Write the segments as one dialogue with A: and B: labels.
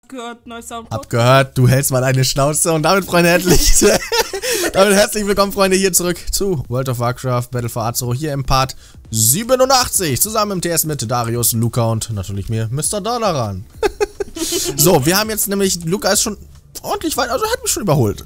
A: Gehört, neues Soundboard.
B: Hab gehört, du hältst mal eine Schnauze und damit, Freunde, damit herzlich willkommen, Freunde, hier zurück zu World of Warcraft Battle for Azeroth, hier im Part 87, zusammen im TS mit Darius, Luca und natürlich mir, Mr. Dalaran. So, wir haben jetzt nämlich, Luca ist schon ordentlich weit, also hat mich schon überholt.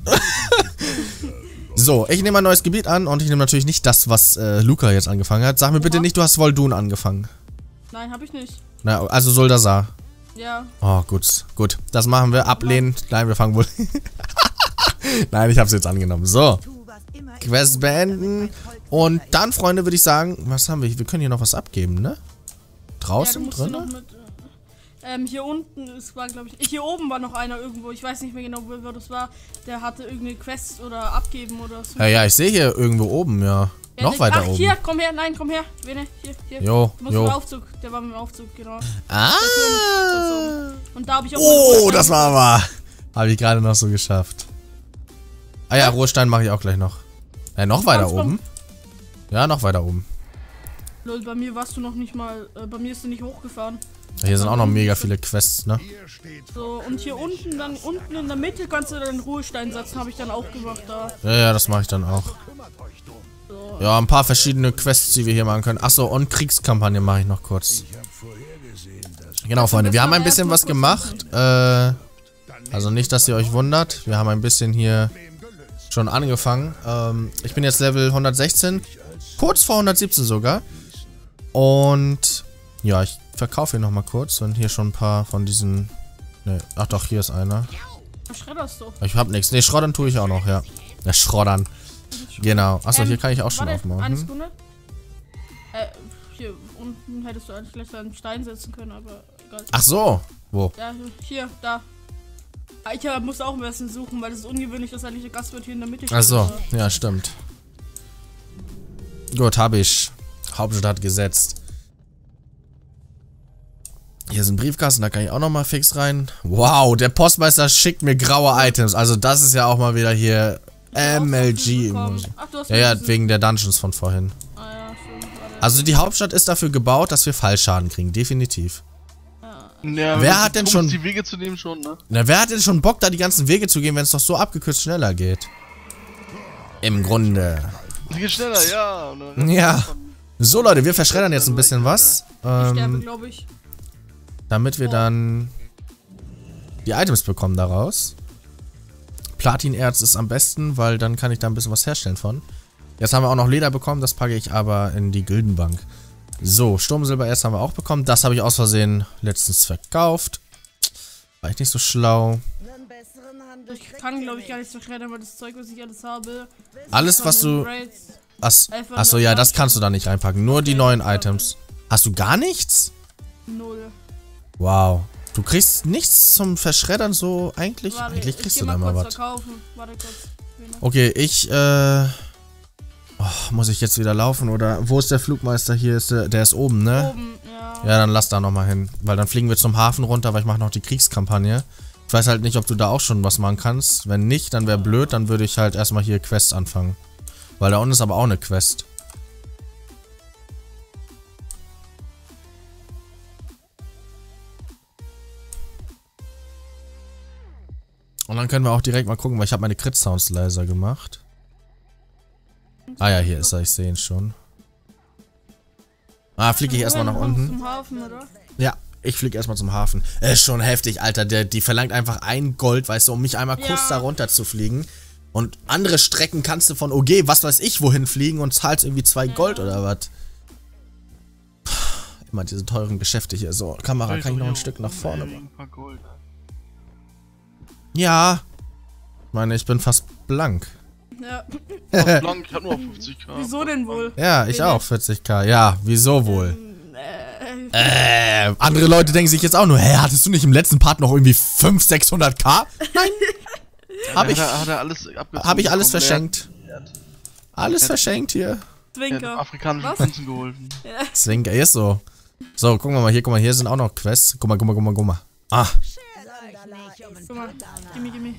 B: So, ich nehme ein neues Gebiet an und ich nehme natürlich nicht das, was Luca jetzt angefangen hat. Sag mir bitte nicht, du hast Voldun angefangen.
A: Nein, hab ich nicht.
B: Na, also Zuldazar.
A: Ja.
B: Oh, gut. Das machen wir. Ablehnen. Nein, wir fangen wohl. Nein, ich hab's jetzt angenommen. So. Quest beenden. Und dann, Freunde, würde ich sagen, was haben wir? Wir können hier noch was abgeben, ne? Draußen,
A: ja,
B: drin?
A: Noch mit, hier unten, es war, glaube ich, hier oben war noch einer irgendwo, ich weiß nicht mehr genau, wo das war, der hatte irgendeine Quest oder abgeben oder so.
B: Ja, ich sehe hier irgendwo oben, ja. Noch weiter oben.
A: Hier, komm her, nein, komm her. Hier.
B: Jo,
A: du musst mit dem Aufzug, der war mit dem Aufzug, genau.
B: Ah!
A: Und da habe ich auch
B: oh, das war aber. Habe ich gerade noch so geschafft. Ah ja, Rohstein mache ich auch gleich noch. Noch weiter oben? Ja, noch weiter oben.
A: Lol, bei mir warst du noch nicht mal, bei mir ist du nicht hochgefahren.
B: Hier sind auch noch mega viele Quests, ne?
A: So, und hier unten, dann unten in der Mitte kannst du den Ruhestein setzen, habe ich dann auch gemacht da.
B: Ja, das mache ich dann auch. So. Ja, ein paar verschiedene Quests, die wir hier machen können. Achso, und Kriegskampagne mache ich noch kurz. Genau, Freunde, wir haben ein bisschen was gemacht. Also nicht, dass ihr euch wundert. Wir haben ein bisschen hier schon angefangen. Ich bin jetzt Level 116. Kurz vor 117 sogar. Und ja, ich verkaufe hier nochmal kurz. Und hier schon ein paar von diesen... Ne, ach doch, hier ist einer.
A: Schredderst du?
B: Ich hab nichts. Ne, schroddern tue ich auch noch, ja. Ja, schroddern. Genau. Achso, hier kann ich auch schon aufmachen.
A: Eine Sekunde. Hier unten hättest du eigentlich gleich einen Stein setzen können, aber egal.
B: Ach so. Wo?
A: Ja, hier, da. Ich muss auch ein bisschen suchen, weil es ist ungewöhnlich, dass eigentlich der Gastwirt hier in der Mitte steht.
B: Ach so, ja, stimmt. Gut, habe ich. Hauptstadt gesetzt. Hier ist ein Briefkasten, da kann ich auch nochmal fix rein. Wow, der Postmeister schickt mir graue Items. Also das ist ja auch mal wieder hier MLG. Ja, wegen der Dungeons von vorhin.
A: Ah, ja, schön.
B: Also die Hauptstadt ist dafür gebaut, dass wir Fallschaden kriegen, definitiv.
C: Ja,
B: wer hat denn schon
C: die Wege zu nehmen schon, ne?
B: Na, wer hat denn schon Bock, da die ganzen Wege zu gehen, wenn es doch so abgekürzt schneller geht? Im Grunde.
C: Geht schneller, ja.
B: Ja. So, Leute, wir verschreddern jetzt ein bisschen was.
A: Ich sterbe, glaube ich.
B: Damit wir dann die Items bekommen daraus. Platinerz ist am besten, weil dann kann ich da ein bisschen was herstellen von. Jetzt haben wir auch noch Leder bekommen, das packe ich aber in die Gildenbank. So, Sturmsilbererz haben wir auch bekommen. Das habe ich aus Versehen letztens verkauft. War ich nicht so schlau.
A: Ich kann, glaube ich, gar nichts verschreddern, weil das Zeug, was ich alles habe...
B: Alles, was du... Achso, ja, das kannst du da nicht reinpacken. Nur die neuen Items. Hast du gar nichts?
A: Null.
B: Wow. Du kriegst nichts zum Verschreddern so eigentlich?
A: Warte,
B: eigentlich kriegst du da mal was.
A: Warte kurz.
B: Okay, ich, muss ich jetzt wieder laufen oder wo ist der Flugmeister? Hier ist der ist oben, ne?
A: Oben, ja.
B: Ja, dann lass da nochmal hin. Weil dann fliegen wir zum Hafen runter, weil ich mache noch die Kriegskampagne. Ich weiß halt nicht, ob du da auch schon was machen kannst. Wenn nicht, dann wäre blöd, dann würde ich halt erstmal hier Quests anfangen. Weil da unten ist aber auch eine Quest. Und dann können wir auch direkt mal gucken, weil ich habe meine Crit-Sounds leiser gemacht. Ah ja, hier ist er, ich sehe ihn schon. Ah, fliege ich erstmal nach unten.
A: Zum Hafen, oder?
B: Ja, ich fliege erstmal zum Hafen. Ist schon heftig, Alter. Die verlangt einfach 1 Gold, weißt du, um mich einmal kurz da runter zu fliegen. Und andere Strecken kannst du von OG, was weiß ich, wohin fliegen und zahlst irgendwie 2 Gold oder was. Immer diese teuren Geschäfte hier. So, Kamera, kann ich noch ein Stück nach vorne machen? Ja. Ich meine, ich bin fast blank.
A: Ja.
C: Fast blank, ich hab nur 50k.
A: Wieso denn wohl?
B: Ja, ich auch, 40k. Ja, wieso wohl? Andere Leute denken sich jetzt auch nur, hä, hattest du nicht im letzten Part noch irgendwie 500, 600k? Nein. Hab ich alles verschenkt. Alles verschenkt hier.
A: Zwinker.
C: Afrikanischen Prinzen geholfen.
A: Ja.
B: Zwinker, ist so. So, guck mal, hier sind auch noch Quests. Guck mal. Ah.
A: Guck mal, gimme.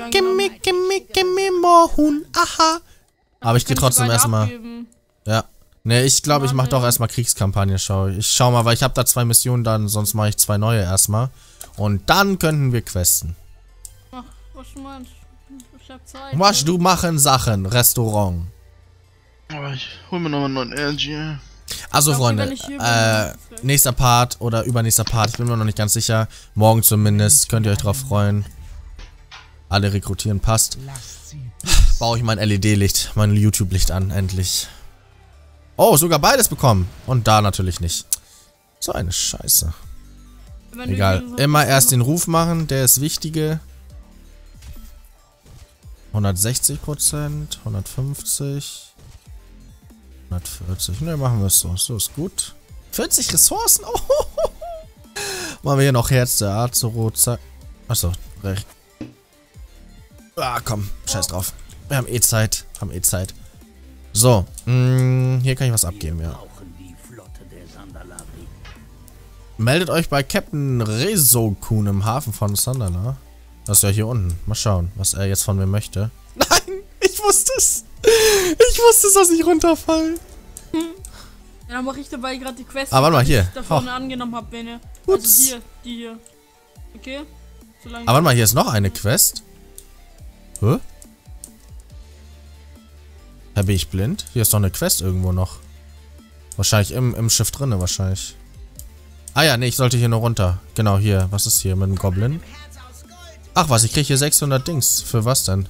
B: Gimme more Huhn, aha. Aber ich gehe trotzdem erstmal. Ja. Ne, ich glaube, ich mache doch erstmal Kriegskampagne, Ich schau mal, weil ich habe da 2 Missionen dann, sonst mache ich 2 neue erstmal. Und dann könnten wir questen.
A: Ach, was du meinst? Ich hab Zeit.
B: Was du machen Sachen, Restaurant.
C: Aber ich hol mir nochmal einen neuen Energy.
B: Also, Freunde, nächster Part oder übernächster Part, ich bin mir noch nicht ganz sicher. Morgen zumindest, könnt ihr euch drauf freuen. Alle rekrutieren, passt. Baue ich mein LED-Licht, mein YouTube-Licht an, endlich. Oh, sogar beides bekommen. Und da natürlich nicht. So eine Scheiße. Egal, immer erst den Ruf machen, der ist wichtige. 160%, 150, 140. Ne, machen wir es so. So ist gut. 40 Ressourcen? Oh. Machen wir hier noch Herz der Azeroth. Achso, recht. Ah, komm, scheiß drauf. Wir haben eh Zeit. So, hier kann ich was abgeben, ja. Meldet euch bei Captain Rezokun im Hafen von Sandala. Das ist ja hier unten. Mal schauen, was er jetzt von mir möchte. Nein, ich wusste es. Ich wusste es, dass ich runterfall.
A: Ja, dann mache ich dabei gerade die Quest,
B: warte mal, hier.
A: Die ich da vorne angenommen habe, Bene. Also hier, die hier. Okay?
B: Aber warte mal, hier ist noch eine Quest. Hä? Bin ich blind? Hier ist doch eine Quest irgendwo noch. Wahrscheinlich im Schiff drinne, wahrscheinlich. Ah ja, nee, ich sollte hier nur runter. Genau, hier. Was ist hier mit dem Goblin? Ach was, ich kriege hier 600 Dings. Für was denn?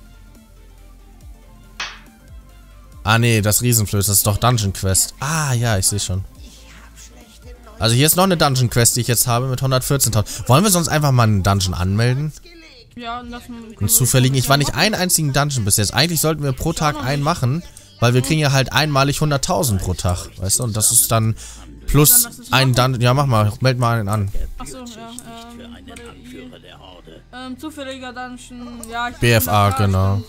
B: Ah nee, das Riesenflöß, das ist doch Dungeon Quest. Ah ja, ich sehe schon. Also hier ist noch eine Dungeon Quest, die ich jetzt habe mit 114.000. Wollen wir sonst einfach mal einen Dungeon anmelden?
A: Ja, lassen wir.
B: Einen zufälligen. Ich war nicht einen einzigen Dungeon bis jetzt. Eigentlich sollten wir pro Tag einen machen, weil wir kriegen ja halt einmalig 100.000 pro Tag. Weißt du? Und das ist dann plus ein Dungeon. Ja, mach mal. Meld mal einen an.
A: Achso, ja. Zufälliger Dungeon. Ja,
B: BFA, genau.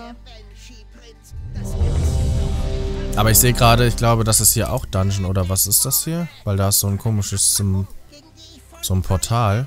B: Aber ich sehe gerade, ich glaube, das ist hier auch Dungeon. Oder was ist das hier? Weil da ist so ein komisches, so ein Portal.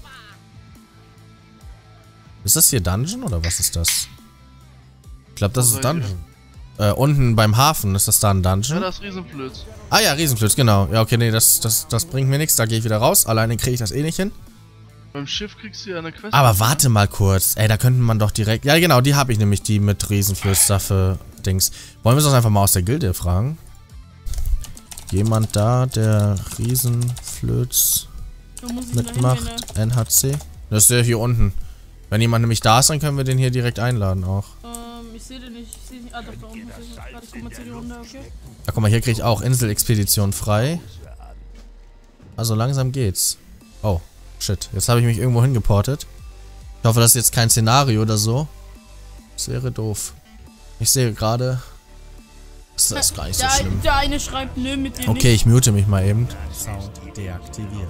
B: Ist das hier Dungeon oder was ist das? Ich glaube, das ist Dungeon. Unten beim Hafen, ist das da ein Dungeon?
C: Ja, das ist Riesenflöz.
B: Ah ja, Riesenflöz, genau. Ja, okay, nee, das bringt mir nichts. Da gehe ich wieder raus. Alleine kriege ich das eh nicht hin.
C: Beim Schiff kriegst du ja eine Quest.
B: Aber warte mal kurz. Ey, da könnte man doch direkt... Ja, genau, die habe ich nämlich, die mit Riesenflöz-Dings. Wollen wir es uns einfach mal aus der Gilde fragen? Jemand da, der Riesenflöz mitmacht? NHC? Das ist der hier unten. Wenn jemand nämlich da ist, dann können wir den hier direkt einladen auch.
A: Ich sehe den nicht. Ich sehe nicht. Ah, doch, da unten. Ich guck mal zu die Runde, okay?
B: Ja, guck mal, hier kriege ich auch Inselexpedition frei. Also langsam geht's. Oh, shit. Jetzt habe ich mich irgendwo hingeportet. Ich hoffe, das ist jetzt kein Szenario oder so. Das wäre doof. Ich sehe gerade... Das ist gar nicht so schlimm.
A: Der eine schreibt, nö, mit dir
B: okay, ich mute mich mal eben. Sound deaktiviert.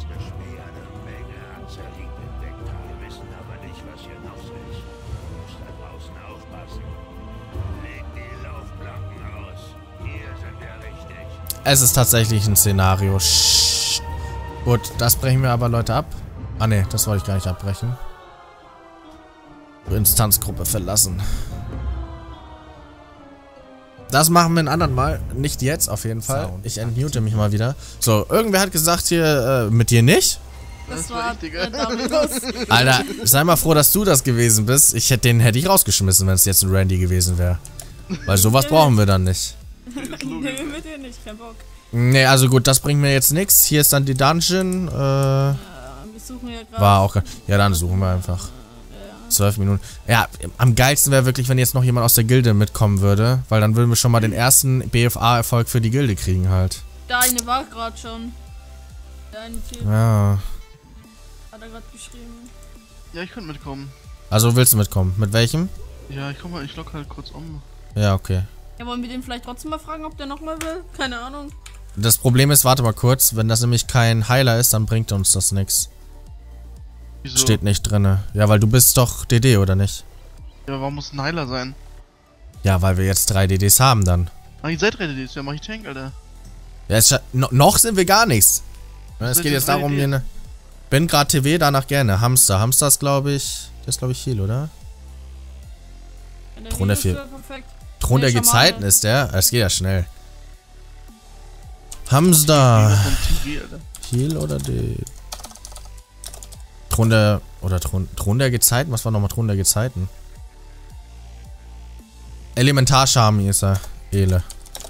B: Es ist tatsächlich ein Szenario. Gut, das brechen wir aber, Leute, ab. Ah ne, das wollte ich gar nicht abbrechen. Instanzgruppe verlassen. Das machen wir ein anderen Mal. Nicht jetzt, auf jeden Fall. Ich entmute mich mal wieder. So, irgendwer hat gesagt hier, mit dir nicht?
A: Das war
B: Alter, sei mal froh, dass du das gewesen bist. Den hätte ich rausgeschmissen, wenn es jetzt ein Randy gewesen wäre. Weil sowas brauchen wir dann nicht.
A: Nee, mit dir nicht, kein Bock.
B: Nee, also gut, das bringt mir jetzt nichts. Hier ist dann die Dungeon.
A: Wir suchen ja gerade.
B: War auch. Ja, dann suchen wir einfach. 12 Minuten. Ja, am geilsten wäre wirklich, wenn jetzt noch jemand aus der Gilde mitkommen würde. Weil dann würden wir schon mal den ersten BFA-Erfolg für die Gilde kriegen halt.
A: Der eine war gerade schon. Der eine Typ.
B: Ja.
A: Hat er gerade geschrieben.
C: Ja, ich könnte mitkommen.
B: Also willst du mitkommen? Mit welchem?
C: Ja, ich komm mal, ich lock halt kurz um.
B: Ja, okay.
A: Ja, wollen wir den vielleicht trotzdem mal fragen, ob der nochmal will? Keine Ahnung.
B: Das Problem ist, warte mal kurz, wenn das nämlich kein Heiler ist, dann bringt uns das nichts.
C: Wieso?
B: Steht nicht drinne. Ja, weil du bist doch DD, oder nicht?
C: Ja, warum muss ein Heiler sein?
B: Ja, weil wir jetzt 3 DDs haben dann.
C: Ah, ihr seid 3 DDs, ja, mach ich Tank, Alter.
B: Ja, noch sind wir gar nichts. Es geht jetzt darum, hier eine... Bin gerade TW, danach gerne. Hamster. Hamster ist, glaube ich... Das ist, glaube ich, Heal, oder? Thron der Gezeiten ist der. Es geht ja schnell. Hamster.
C: Was ist denn TG, Alter?
B: Heal oder die... Thron der Gezeiten? Was war nochmal Thron der Gezeiten? Elementarschami ist er. Ele.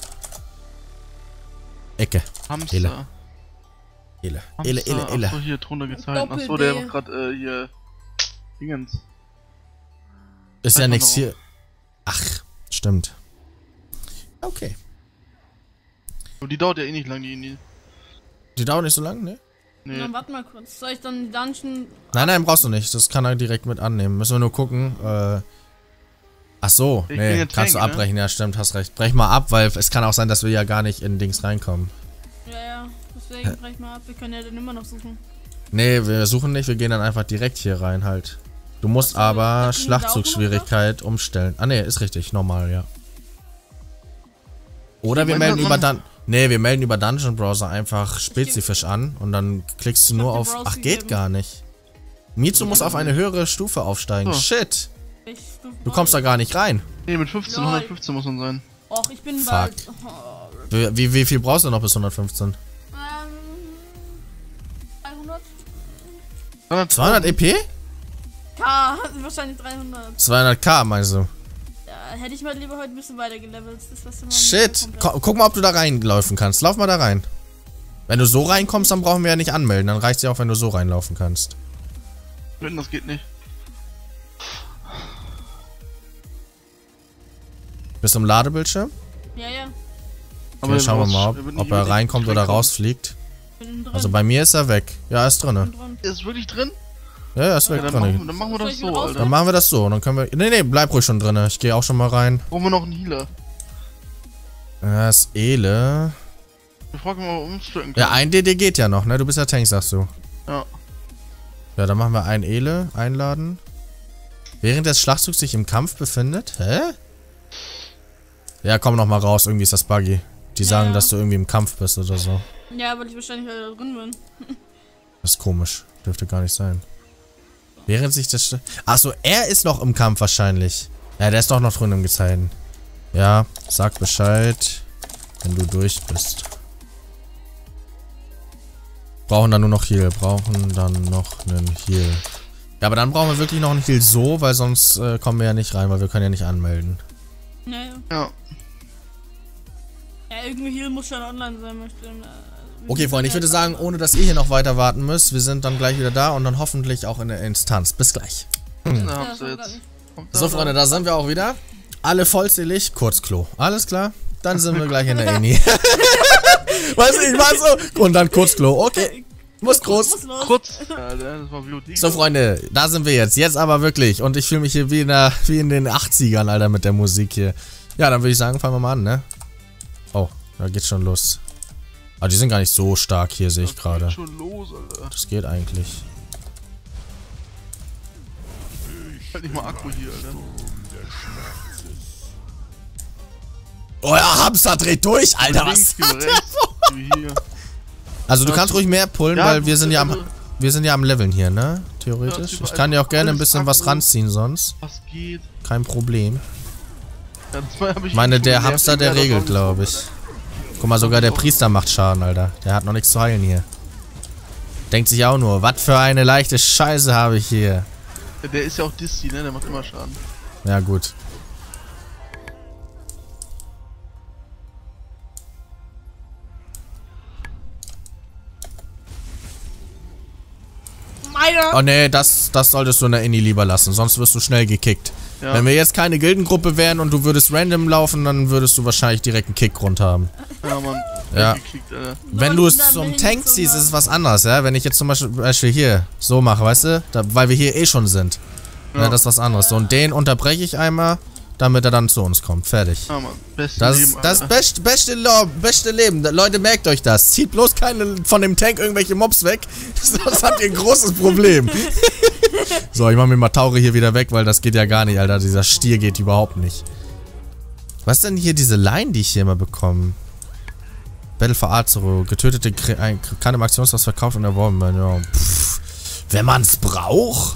B: Ecke.
C: Hamster.
B: Ele. Ele. Ele, Ele, Ele.
C: Achso, hier, Thron der Gezeiten. Achso, der war gerade, hier... Dingens.
B: Ist ja nichts hier. Ach, stimmt. Okay.
C: Und die dauert ja eh nicht lang, die.
B: Die dauert nicht so lang, ne?
C: Nee.
A: Dann warte mal kurz. Soll ich dann die Dungeon...
B: Nein, brauchst du nicht. Das kann er direkt mit annehmen. Müssen wir nur gucken. Ach so,
C: Ich bin
B: nee,
C: jetzt
B: kannst du
C: Tank, ne?
B: abbrechen. Ja, stimmt, hast recht. Brech mal ab, weil es kann auch sein, dass wir ja gar nicht in Dings reinkommen.
A: Ja, deswegen brech mal ab. Wir können ja dann immer noch suchen.
B: Nee, wir suchen nicht. Wir gehen dann einfach direkt hier rein halt. Du musst
A: Ach so,
B: aber
A: da kriegen wir
B: Schlachtzugschwierigkeit umstellen. Ah, nee, ist richtig. Normal, ja. Oder wir melden über wir melden über Dungeon Browser einfach spezifisch an und dann klickst du nur auf... Ach, geht gar nicht. Mizu muss auf eine höhere Stufe aufsteigen.
C: Oh.
B: Shit. Du kommst da gar nicht rein.
C: Nee, mit 15, 115 muss man sein.
A: Och, ich bin
B: Fuck.
A: bald...
B: Wie viel brauchst du noch bis 115?
A: 300?
B: 200 EP?
A: K, wahrscheinlich 300.
B: 200k meinst du?
A: Ja, hätte ich mal lieber heute ein bisschen weiter gelevelt. Das was immer
B: Shit. Guck mal, ob du da reinlaufen kannst. Lauf mal da rein. Wenn du so reinkommst, dann brauchen wir ja nicht anmelden. Dann reicht es ja auch, wenn du so reinlaufen kannst.
C: Wenn das geht nicht.
B: Bist du im Ladebildschirm?
A: Ja.
B: Okay, schauen wir mal, ob er reinkommt oder rausfliegt.
A: Bin drin.
B: Also bei mir ist er weg. Ja, er ist drinne.
A: Bin drin.
C: Ist wirklich drin?
B: Ja, er ist weg
C: Ja,
B: drinne.
C: dann machen wir
A: Soll
C: das
A: ich
C: so,
A: wieder raus?
C: Alter.
B: Dann machen wir das so. Dann können wir... Nee, bleib ruhig schon drinne. Ich gehe auch schon mal rein.
C: Brauchen wir noch einen Healer?
B: Das ist Ele.
C: Wir fragen mal, ob wir umstücken können.
B: Ja, ein DD geht ja noch, ne? Du bist ja Tank, sagst du.
C: Ja.
B: Ja, dann machen wir einen Ele. Einladen. Während der Schlachtzug sich im Kampf befindet? Hä? Ja, komm noch mal raus. Irgendwie ist das buggy. Die sagen,
A: Ja.
B: dass du irgendwie im Kampf bist oder so.
A: Ja, weil ich wahrscheinlich wieder drin bin.
B: Das ist komisch. Dürfte gar nicht sein. Während sich das... Achso, er ist noch im Kampf wahrscheinlich. Ja, der ist doch noch drin im Gezeiten. Ja, sag Bescheid, wenn du durch bist. Brauchen dann nur noch Heal. Brauchen dann noch einen Heal. Ja, aber dann brauchen wir wirklich noch einen Heal so, weil sonst kommen wir ja nicht rein, weil wir können ja nicht anmelden.
A: Naja.
C: Ja.
A: Ja, irgendwie hier muss schon online sein, möchte.
B: Okay, Freunde, ich würde sagen, ohne dass ihr hier noch weiter warten müsst, wir sind dann gleich wieder da und dann hoffentlich auch in der Instanz. Bis gleich.
C: Da
A: Ja,
C: habt ihr jetzt.
B: So, Freunde, da sind wir auch wieder. Alle vollzählig, Kurzklo. Alles klar? Dann sind wir gleich in der Eni. Weißt du, ich war so. Und dann Kurzklo. Okay. Muss groß.
A: Muss los.
C: Kurz. Alter, das war VOD.
B: So, Freunde, da sind wir jetzt. Jetzt aber wirklich. Und ich fühle mich hier wie in den 80ern, Alter, mit der Musik hier. Ja, dann würde ich sagen, fangen wir mal an, ne? Oh, da geht's schon los. Aber die sind gar nicht so stark hier, sehe ich gerade.
C: Geht schon los, Alter.
B: Das geht eigentlich.
C: Halt nicht mal Akku hier, Alter.
B: Oh ja, Hamster dreht durch, Alter.
C: Links,
B: Was?
C: geh rechts, geh hier.
B: Also du kannst ruhig mehr pullen,
C: Ja,
B: weil wir sind ja
C: also-
B: am Leveln hier, ne? Theoretisch.
C: Ja,
B: Ich kann dir auch gerne ein
C: alles
B: bisschen was
C: Akku.
B: ranziehen sonst.
C: Was geht?
B: Kein Problem.
C: Ja, das hab
B: Ich meine,
C: schon
B: der
C: genervt,
B: Hamster, der
C: egal,
B: regelt,
C: was
B: glaube ich. Guck mal, sogar der Priester macht Schaden, Alter. Der hat noch nichts zu heilen hier. Denkt sich auch nur, was für eine leichte Scheiße habe ich hier.
C: Ja, der ist ja auch Dissi, ne? Der macht immer Schaden.
B: Ja, gut.
A: Meiner!
B: Oh ne, das solltest du in der Inni lieber lassen, sonst wirst du schnell gekickt.
C: Ja.
B: Wenn wir jetzt keine Gildengruppe wären und du würdest random laufen, dann würdest du wahrscheinlich direkt einen Kickgrund haben.
C: Ja, Mann.
B: Ja.
C: Gekickt, Alter.
B: Wenn du es zum Tank ziehst, ist es was anderes, ja? Wenn ich jetzt zum Beispiel hier so mache, weißt du? Weil wir hier eh schon sind. Ja, das ist was anderes. So, und den unterbreche ich einmal, damit er dann zu uns kommt. Fertig.
C: Ja, Mann. Bestes
B: Das
C: Leben,
B: ist das
C: Alter.
B: beste Leben. Leute, merkt euch das. Zieht bloß keine von dem Tank irgendwelche Mobs weg. Sonst habt ihr ein großes Problem. So, ich mach mir mal Tauri hier wieder weg, weil das geht ja gar nicht, Alter. Dieser Stier geht überhaupt nicht. Was ist denn hier diese Line, die ich hier immer bekomme? Battle for Azero. Getötete kann im Aktionshaus verkauft und erworben werden. Ja, pff. Wenn man's braucht.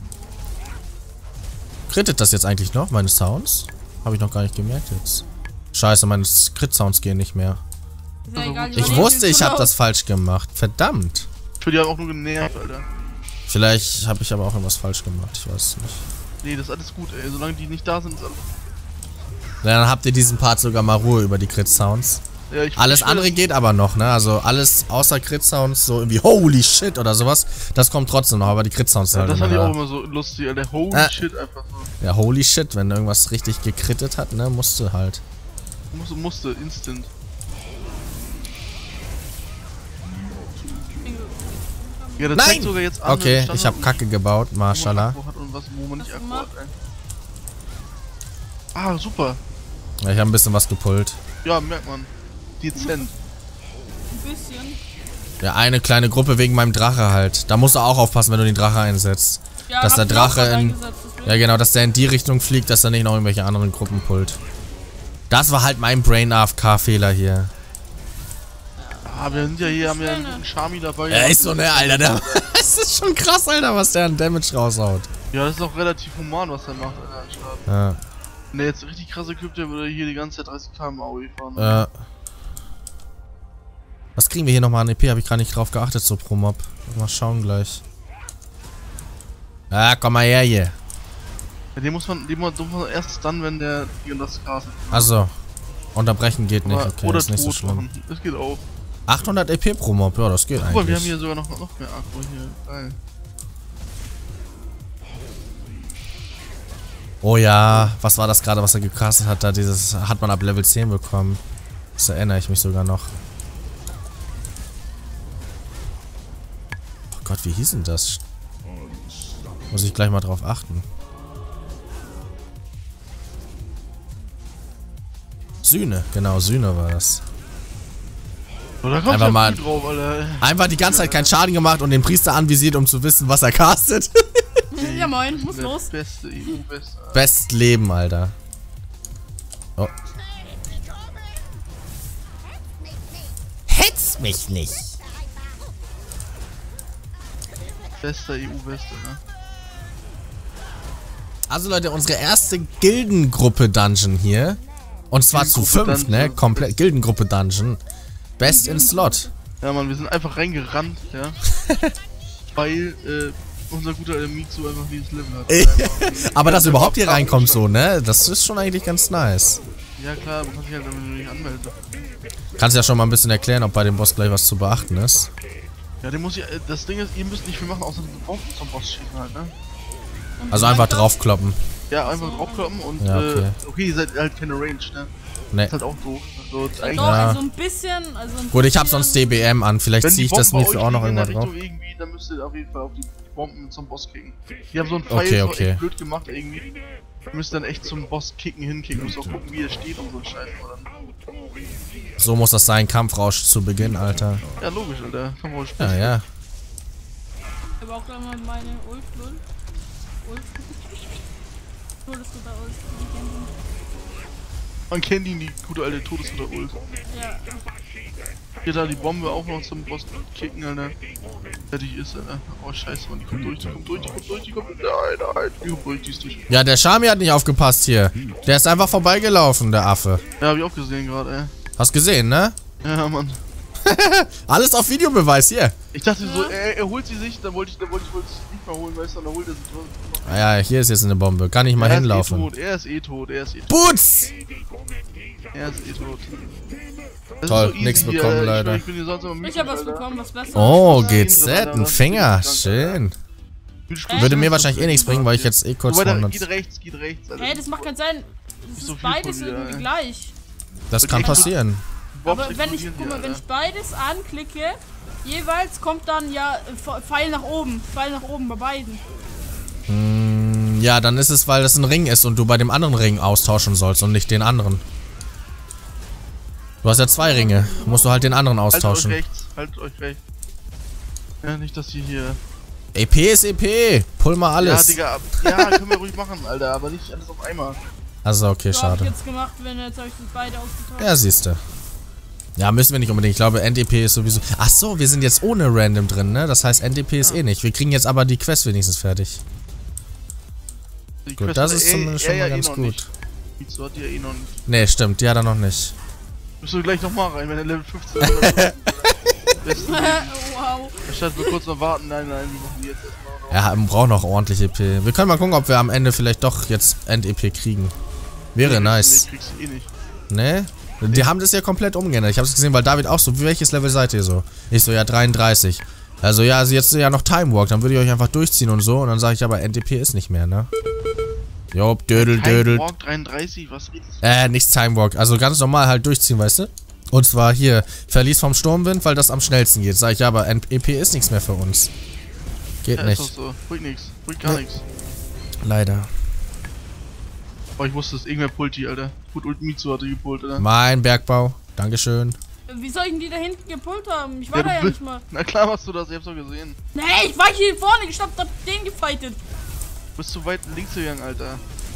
B: Krittet das jetzt eigentlich noch, meine Sounds? Habe ich noch gar nicht gemerkt jetzt. Scheiße, meine Crit-Sounds gehen nicht mehr.
A: Ist ja egal,
B: Ich wusste, ich habe das falsch gemacht. Verdammt.
C: Ich würde die haben auch nur genervt, Alter.
B: Vielleicht habe ich aber auch irgendwas falsch gemacht. Ich weiß es nicht.
C: Nee, das ist alles gut, ey. Solange die nicht da sind, ist alles.
B: Ja, dann habt ihr diesen Part sogar mal Ruhe über die Crit-Sounds.
C: Ja,
B: Alles andere geht aber noch, ne? Also alles außer Crit-Sounds, so irgendwie Holy Shit oder sowas, das kommt trotzdem noch, aber die Crit-Sounds sind
C: ja,
B: halt
C: das fand ich
B: immer
C: auch
B: da.
C: immer so lustig, Alter. Holy Shit, einfach so.
B: Ja, Holy Shit, wenn irgendwas richtig gekrittet hat, ne? Musste halt.
C: Musste, instant. Ja, das zeigt sogar jetzt an.
B: Okay, ich hab Kacke gebaut, Mashallah.
C: Wo man nicht Akku hat, ey. Ah, super.
B: Ja, ich habe ein bisschen was gepullt.
C: Ja, merkt man. Dezent.
A: Ein bisschen.
B: Ja, eine kleine Gruppe wegen meinem Drache halt. Da musst du auch aufpassen, wenn du den Drache einsetzt.
A: Ja,
B: dass der
A: hab ich auch
B: Drache
A: grad
B: in...
A: eingesetzt, deswegen.
B: Ja genau, dass der in die Richtung fliegt, dass er nicht noch irgendwelche anderen Gruppen pullt. Das war halt mein Brain-AFK-Fehler hier.
C: Ah, wir sind ja hier, haben ja einen Shami dabei.
B: Er ist so, ne, Alter, der... Das ist schon krass, Alter, was der an Damage raushaut.
C: Ja, das ist auch relativ human, was er macht, Alter, anstatt.
B: Ja.
C: Wenn der jetzt richtig krass equipped, der würde hier die ganze Zeit 30 km AOE fahren.
B: Ja. Was kriegen wir hier nochmal an EP? Habe ich gar nicht drauf geachtet, so pro Mob. Mal schauen gleich. Ja, komm mal her hier.
C: Ja, den muss man erst dann, wenn der hier und das castet.
B: Achso. Unterbrechen geht nicht, okay,
C: oder
B: ist nicht so
C: tot
B: schlimm.
C: machen. Das geht auch.
B: 800 EP pro Mob, ja, das geht
C: Guck mal, wir haben
B: eigentlich.
C: hier sogar noch mehr Akku hier. Geil.
B: Oh ja, was war das gerade, was er gecastet hat? Da dieses hat man ab Level 10 bekommen. Das erinnere ich mich sogar noch. Oh Gott, wie hieß denn das? Muss ich gleich mal drauf achten. Sühne, genau, Sühne war das.
C: Oh, da kommt
B: Einfach
C: ja
B: mal-
C: gut drauf, Alter.
B: Einfach die ganze Zeit keinen Schaden gemacht und den Priester anvisiert, um zu wissen, was er castet.
A: Ja moin, muss los.
C: Beste EU-Beste.
B: Best Leben, Alter. Oh. Hetz mich nicht.
C: Bester EU-Beste, ne?
B: Also Leute, unsere erste Gildengruppe-Dungeon hier. Und zwar zu 5, ne? Komplett Gildengruppe-Dungeon. Best in Slot.
C: Ja, Mann, wir sind einfach reingerannt, ja. Weil, unser guter Mizu einfach dieses Level hat.
B: Aber dass du überhaupt hier reinkommst so, ne? Das ist schon eigentlich ganz nice.
C: Ja klar, man kann sich halt damit nicht anmelden.
B: Kannst ja schon mal ein bisschen erklären, ob bei dem Boss gleich was zu beachten ist.
C: Ja, den muss ich, das Ding ist, ihr müsst nicht viel machen, außer den Bomben zum Boss schießen halt, ne?
B: Also einfach draufkloppen.
C: Ja, einfach draufkloppen und,
B: Ja, okay.
C: okay, ihr seid halt keine Range, ne?
B: Ne.
C: Ist halt auch doof. Also,
A: Doch,
C: eigentlich,
A: also ein bisschen,
B: Gut, ich hab sonst DBM an. Vielleicht
C: wenn
B: ziehe
C: die
B: ich das
C: Bomben
B: mir
C: bei
B: für
C: euch
B: auch noch
C: fliegen in
B: irgendwann
C: der
B: drauf.
C: Richtung irgendwie, dann müsst ihr auf jeden Fall auf die Bomben zum Boss kicken. Die haben so einen Pfeil,
B: Okay,
C: so
B: okay.
C: echt blöd gemacht irgendwie. Ihr müsst dann echt zum Boss hinkicken, müsst auch gucken, wie er steht und so ein Scheiß.
B: So muss das sein. Kampfrausch zu Beginn, Alter.
C: Ja, logisch, Alter. Kann man wohl sprechen.
B: Ja, ja.
A: Ich hab auch gleich mal meine Ult. Todesritter Ult.
C: Man kennt ihn, die gute alte Todesritter Ult.
A: Ja.
C: Hier da die Bombe auch noch zum Boss kicken, Alter. Fertig ist, Alter. Oh, scheiße, Mann. Die kommt durch, die kommt durch, die kommt durch, die kommt durch. Nein, die kommt durch, die ist durch.
B: Ja, der Shami hat nicht aufgepasst hier. Der ist einfach vorbeigelaufen, der Affe.
C: Ja, hab ich auch gesehen gerade, ey.
B: Hast gesehen, ne?
C: Ja, Mann.
B: Alles auf Videobeweis hier.
C: Ich dachte so, er holt sie sich, dann wollte ich es nicht mehr holen, weißt du, dann holt er sie so.
B: Ah ja, hier ist jetzt eine Bombe. Kann ich mal hinlaufen.
C: Er ist eh tot, er ist eh tot.
B: Boots!
C: Er ist eh tot. Das
B: Toll,
C: ist so easy
B: nix
C: hier,
B: bekommen,
C: Alter.
B: leider.
C: Ich bin hier sonst immer
A: Ich
C: müde,
A: hab was
C: Alter.
A: bekommen, was besser.
B: Oh, GZ, ein Finger. Schön.
C: Spiel
B: Würde mir wahrscheinlich eh nichts bringen, weil ich jetzt eh kurz
C: Wobei,
B: 100...
C: geht rechts, Alter.
A: Hey, das macht keinen Sinn. Das
C: so
A: ist
C: viel
A: beides
C: von dir,
A: irgendwie
C: ey.
A: gleich.
B: Das kann passieren.
C: Bobs
A: Aber wenn ich,
C: explodieren
A: guck mal,
C: hier,
A: wenn ich
C: Alter.
A: beides anklicke, jeweils kommt dann ja Pfeil nach oben bei beiden.
B: Ja, dann ist es, weil das ein Ring ist und du bei dem anderen Ring austauschen sollst und nicht den anderen. Du hast ja 2 Ringe. Musst du halt den anderen austauschen.
C: Haltet euch rechts. Ja, nicht, dass ihr hier...
B: EP ist EP. Pull mal
C: Ja,
B: alles.
C: Digga, ja, können wir ruhig machen, Alter, aber nicht alles auf einmal.
B: Also, okay,
A: So hab ich
B: schade.
A: jetzt gemacht, wenn jetzt habe ich das beide ausgetauscht.
B: Ja, siehste. Ja, müssen wir nicht unbedingt. Ich glaube, NDP ist sowieso... Ach so, wir sind jetzt ohne Random drin, ne? Das heißt, NDP ist eh nicht. Wir kriegen jetzt aber die Quest wenigstens fertig.
C: Die
B: Gut,
C: Quest
B: das
C: hat
B: ist
C: er-
B: zumindest
C: er
B: schon mal
C: ja
B: ganz
C: noch
B: gut.
C: nicht. Wieso hat die ja eh noch nicht?
B: Ne, stimmt, die hat er noch nicht.
C: Müssen wir gleich nochmal rein, wenn er Level 15 oder so.
A: Wow.
C: Anstatt wir kurz noch warten, nein, wir machen die jetzt erstmal.
B: Ja, wir brauchen noch ordentlich EP. Wir können mal gucken, ob wir am Ende vielleicht doch jetzt End-EP kriegen. Wäre nice.
C: Nee, kriegst du eh nicht.
B: Ne? Die haben das ja komplett umgeändert. Ich hab's gesehen, weil David auch so, welches Level seid ihr so? Ich so, ja, 33. Also ja, jetzt ja noch Time Walk, dann würde ich euch einfach durchziehen und so. Und dann sage ich aber, NDP ist nicht mehr, ne? Jopp, dödel.
C: Time Walk 33, was redest
B: Nichts Time Walk. Also ganz normal halt durchziehen, weißt du? Und zwar hier, Verlies vom Sturmwind, weil das am schnellsten geht. Sag ich, ja, aber EP ist nichts mehr für uns. Geht nicht.
C: Ist doch so. Bringt nix. Bringt gar nichts.
B: Leider.
C: Oh, ich wusste es. Irgendwer pullt die, Alter. Gut, Mitsu hatte gepullt, Alter.
B: Mein Bergbau. Dankeschön.
A: Wie soll ich denn die da hinten gepult haben? Ich war da ja nicht mal.
C: Na klar machst du das, ich hab's doch gesehen.
A: Nee, ich war hier vorne gestanden, hab den gefightet.
C: Du bist zu weit links gegangen, Alter.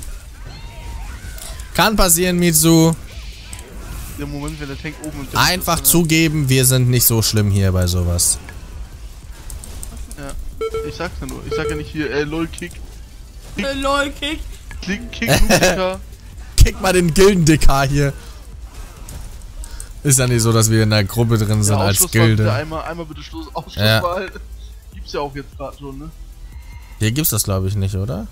B: Kann passieren, Mitsu.
C: Der Moment, wenn der Tank oben und
B: Einfach zugeben, wir sind nicht so schlimm hier bei sowas.
C: Ja, ich sag's ja nur. Ich sag ja nicht hier, lol, kick.
A: Lol, kick.
C: Kick, Lucifer.
B: Kick mal den Gildendicker hier. Ist ja nicht so, dass wir in der Gruppe drin sind als Gilde.
C: Einmal bitte Schluss, Ausschlusswahl. Ja. Gibt's ja auch jetzt gerade schon, ne?
B: Hier gibt's das, glaube ich, nicht, oder?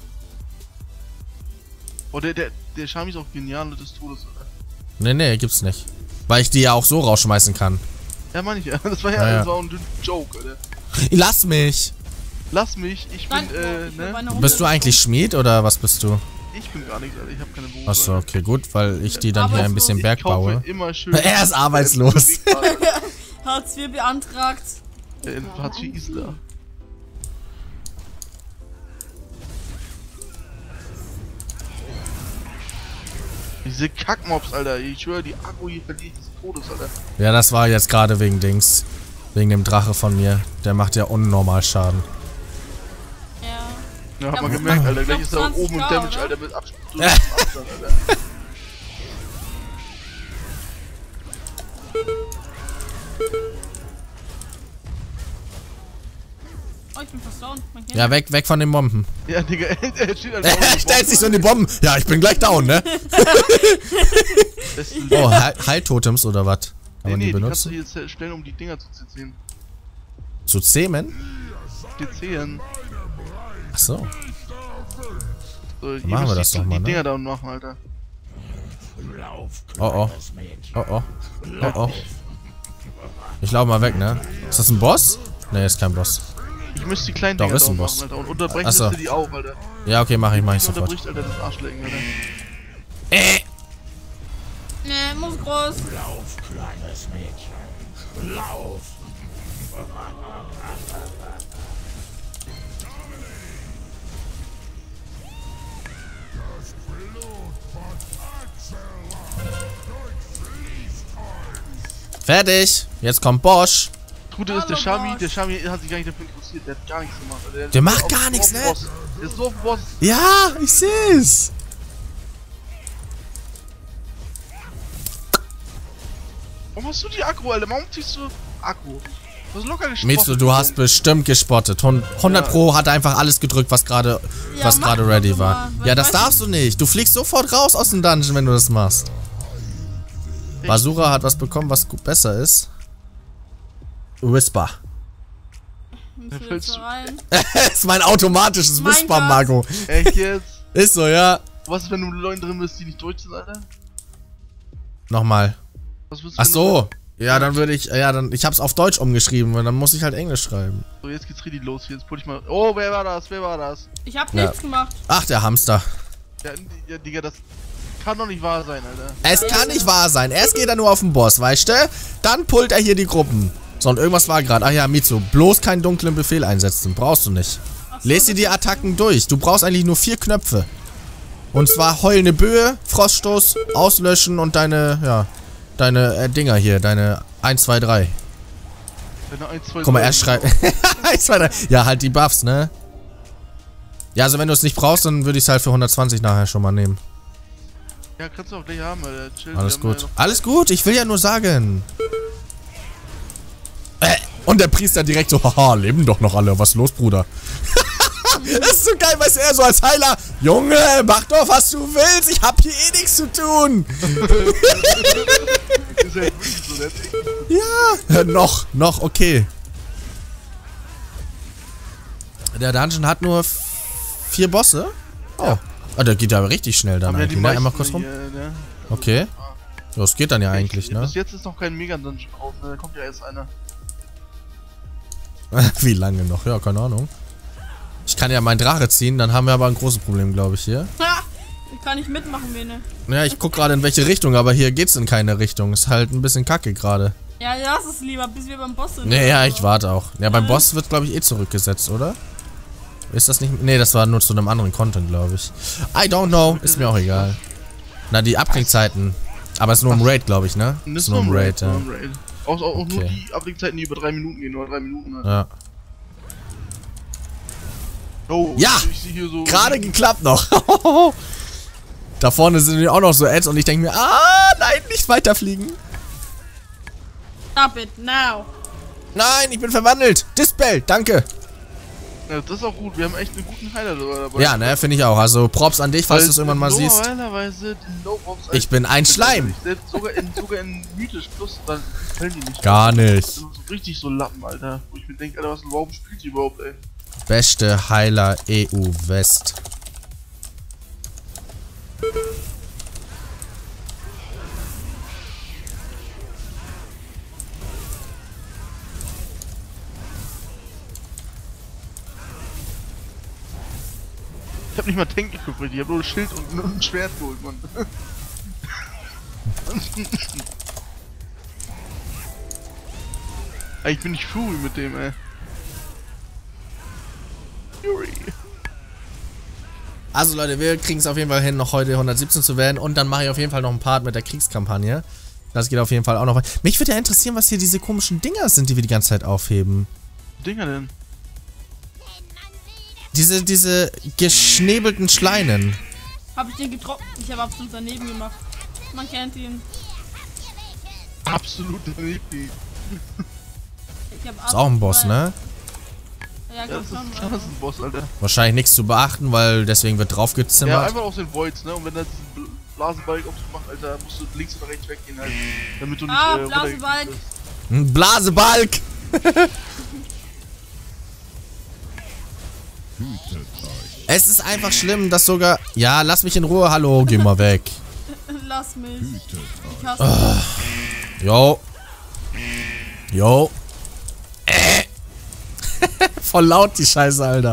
C: Oh, der Shami ist auch genial des Todes, oder?
B: Nee, gibt's nicht. Weil ich die ja auch so rausschmeißen kann.
C: Ja, meine ich ja. Das war ja, so ein Joke, Alter.
B: Lass mich!
C: Lass mich, ich bin, ne?
B: Bist du eigentlich Schmied oder was bist du?
C: Ich bin gar nichts, Alter. Ich hab keine Berufe.
B: Achso, okay, gut, weil ich die dann hier ein bisschen Berg baue.
C: Immer schön
B: Er ist arbeitslos.
A: Hartz IV beantragt.
C: Hartz IV Isla. Diese Kackmobs, Alter. Ich schwöre, die Akku hier verliert des Todes, Alter.
B: Ja, das war jetzt gerade wegen Dings. Wegen dem Drache von mir. Der macht ja unnormal Schaden.
C: Ja, hat man gemerkt, Alter. Gleich ist er oben im Damage, Alter, mit Abstand, Alter.
A: Oh, ich bin fast down.
B: Ja, weg von den Bomben.
C: Ja, Digga, er steht halt
B: Er stellt sich so in die Bomben. Ja, ich bin gleich down, ne? Oh, Heiltotems oder was?
C: Nee, die kannst du jetzt stellen, um die Dinger zu zähmen.
B: Zu zähmen?
C: Zähmen.
B: Achso.
C: So,
B: machen wir das doch mal,
C: die
B: ne?
C: Dinger da machen, Alter.
B: Oh. Ich laufe mal weg, ne? Ist das ein Boss? Ne, ist kein Boss.
C: Ich müsste die kleinen
B: Doch,
C: Dinger
B: ist ein
C: da
B: Boss.
C: machen, Alter. Und unterbrechen müsste die auch, Alter.
B: Ja, okay, mach ich sofort.
C: Unterbricht, Alter, das Arschlecken, Alter.
A: Ne, muss groß.
D: Lauf, kleines Mädchen. Lauf.
B: Fertig. Jetzt kommt Bosch.
C: Gute ist, der Shami hat sich gar nicht dafür interessiert. Der hat gar nichts gemacht, Alter.
B: Der macht gar nichts, ne?
C: Der ist so auf dem Boss.
B: Ja, ich seh's.
C: Warum hast du die Akku, Alter? Warum ziehst du Akku? Du hast locker gespottet.
B: Mitsu, du hast bestimmt gespottet. 100 Pro hat einfach alles gedrückt, was gerade ready war. Ja, das darfst du nicht. Du fliegst sofort raus aus dem Dungeon, wenn du das machst. Basura hat was bekommen, was gut besser ist. Whisper. Das ist mein automatisches Whisper, Marco.
C: Echt jetzt?
B: Ist so, ja.
C: Was ist, wenn du Leute drin bist, die nicht deutsch sind, Alter?
B: Nochmal.
C: Was willst du,
B: Ach so. Ja, dann würde ich, ich hab's auf Deutsch umgeschrieben, und dann muss ich halt Englisch schreiben.
C: So, jetzt geht's richtig los. Jetzt pull ich mal. Oh, wer war das?
A: Ich hab nichts gemacht.
B: Ach, der Hamster.
C: Ja, Digga, das kann doch nicht wahr sein, Alter.
B: Es kann nicht wahr sein. Erst geht er nur auf den Boss, weißt du? Dann pullt er hier die Gruppen. So, und irgendwas war gerade. Ach ja, Mitsu, bloß keinen dunklen Befehl einsetzen. Brauchst du nicht. Lest dir die Attacken durch. Du brauchst eigentlich nur 4 Knöpfe. Und zwar heulende Böe, Froststoß, auslöschen und deine Dinger hier. Deine 1, 2, 3.
C: Deine 1, 2, 3.
B: Guck mal, er schreibt. 1, 2, 3. Ja, halt die Buffs, ne? Ja, also wenn du es nicht brauchst, dann würde ich es halt für 120 nachher schon mal nehmen.
C: Ja, kannst du auch gleich haben, Alter. Chill,
B: alles gut. Alles gut, ich will ja nur sagen. Und der Priester direkt so, haha, leben doch noch alle. Was ist los, Bruder? Das ist so geil, weißt du, er so als Heiler. Junge, mach doch, was du willst. Ich hab hier eh nichts zu tun.
C: Ist ja wirklich so nett.
B: Ja, noch, okay. Der Dungeon hat nur 4 Bosse. Oh. Ah, der geht ja richtig schnell dann
C: Aber
B: eigentlich, ne? Einmal kurz rum.
C: Hier, ne?
B: Okay. Das geht dann ja eigentlich, ne?
C: Bis jetzt ist noch kein Mega-Dungeon drauf, ne? Da kommt ja erst einer.
B: Wie lange noch? Ja, keine Ahnung. Ich kann ja meinen Drache ziehen, dann haben wir aber ein großes Problem, glaube ich, hier.
A: Ha! Ich kann nicht mitmachen, Bene.
B: Ja, ich guck gerade in welche Richtung, aber hier geht's in keine Richtung. Ist halt ein bisschen kacke gerade.
A: Ja, lass es lieber, bis wir beim Boss sind.
B: Nee, ja, ich warte auch. Ja, beim Boss wird, glaube ich, eh zurückgesetzt, oder? Ist das nicht... Nee, das war nur zu einem anderen Content, glaube ich. I don't know. Ist mir auch egal. Na, die Abklingzeiten. Aber es ist nur im Raid, glaube ich, ne?
C: Das
B: Ist nur im Raid, ja.
C: Auch nur
B: Okay.
C: die Abklingzeiten, die über 3 Minuten gehen, oder 3 Minuten. Halt.
B: Ja.
C: Oh,
B: Ja!
C: ich sehe hier so
B: Gerade geklappt noch. Da vorne sind auch noch so Ads und ich denke mir, nein, nicht weiterfliegen.
A: Stop it, now.
B: Nein, ich bin verwandelt. Dispel, danke.
C: Ja, das ist auch gut, wir haben echt einen guten Heiler dabei.
B: Ja, ne, finde ich auch. Also Props an dich, falls du es irgendwann mal siehst.
C: Normalerweise die Low-Ops
B: Ich bin ein Schleim.
C: Selbst sogar in Mythisch Plus, dann fällen die nicht.
B: Gar nicht.
C: Das sind so richtig so Lappen, Alter. Wo ich mir denke, Alter, warum spielt die überhaupt, ey?
B: Beste Heiler EU West.
C: Ich hab nicht mal Tank geguckt, ich hab nur ein Schild und ein Schwert geholt, Mann. Ich bin nicht Fury mit dem, ey. Fury.
B: Also Leute, wir kriegen es auf jeden Fall hin, noch heute 117 zu werden. Und dann mache ich auf jeden Fall noch einen Part mit der Kriegskampagne. Das geht auf jeden Fall auch noch. Mich würde ja interessieren, was hier diese komischen Dinger sind, die wir die ganze Zeit aufheben.
C: Dinger denn?
B: Diese geschnäbelten Schleinen.
A: Hab ich den getroffen? Ich habe absolut daneben gemacht. Man kennt ihn.
C: Absolut nicht.
A: Ich hab
B: Ist auch ein Boss, ne?
A: Ja,
C: Das
A: ganz
C: ist ein Boss, Alter.
B: Wahrscheinlich nichts zu beachten, weil deswegen wird
C: Ja,
B: draufgezimmert.
C: einfach aus den Voids, ne? Und wenn da diesen Blasenbalg auf dich macht, Alter, musst du links oder rechts weggehen, halt. Damit du nicht,
A: Blasenbalg.
B: Ein Blasebalg! Es ist einfach schlimm, dass sogar... Ja, lass mich in Ruhe, hallo, geh mal weg.
A: Lass mich. Ich hasse
B: Jo. Jo. Voll laut die Scheiße, Alter.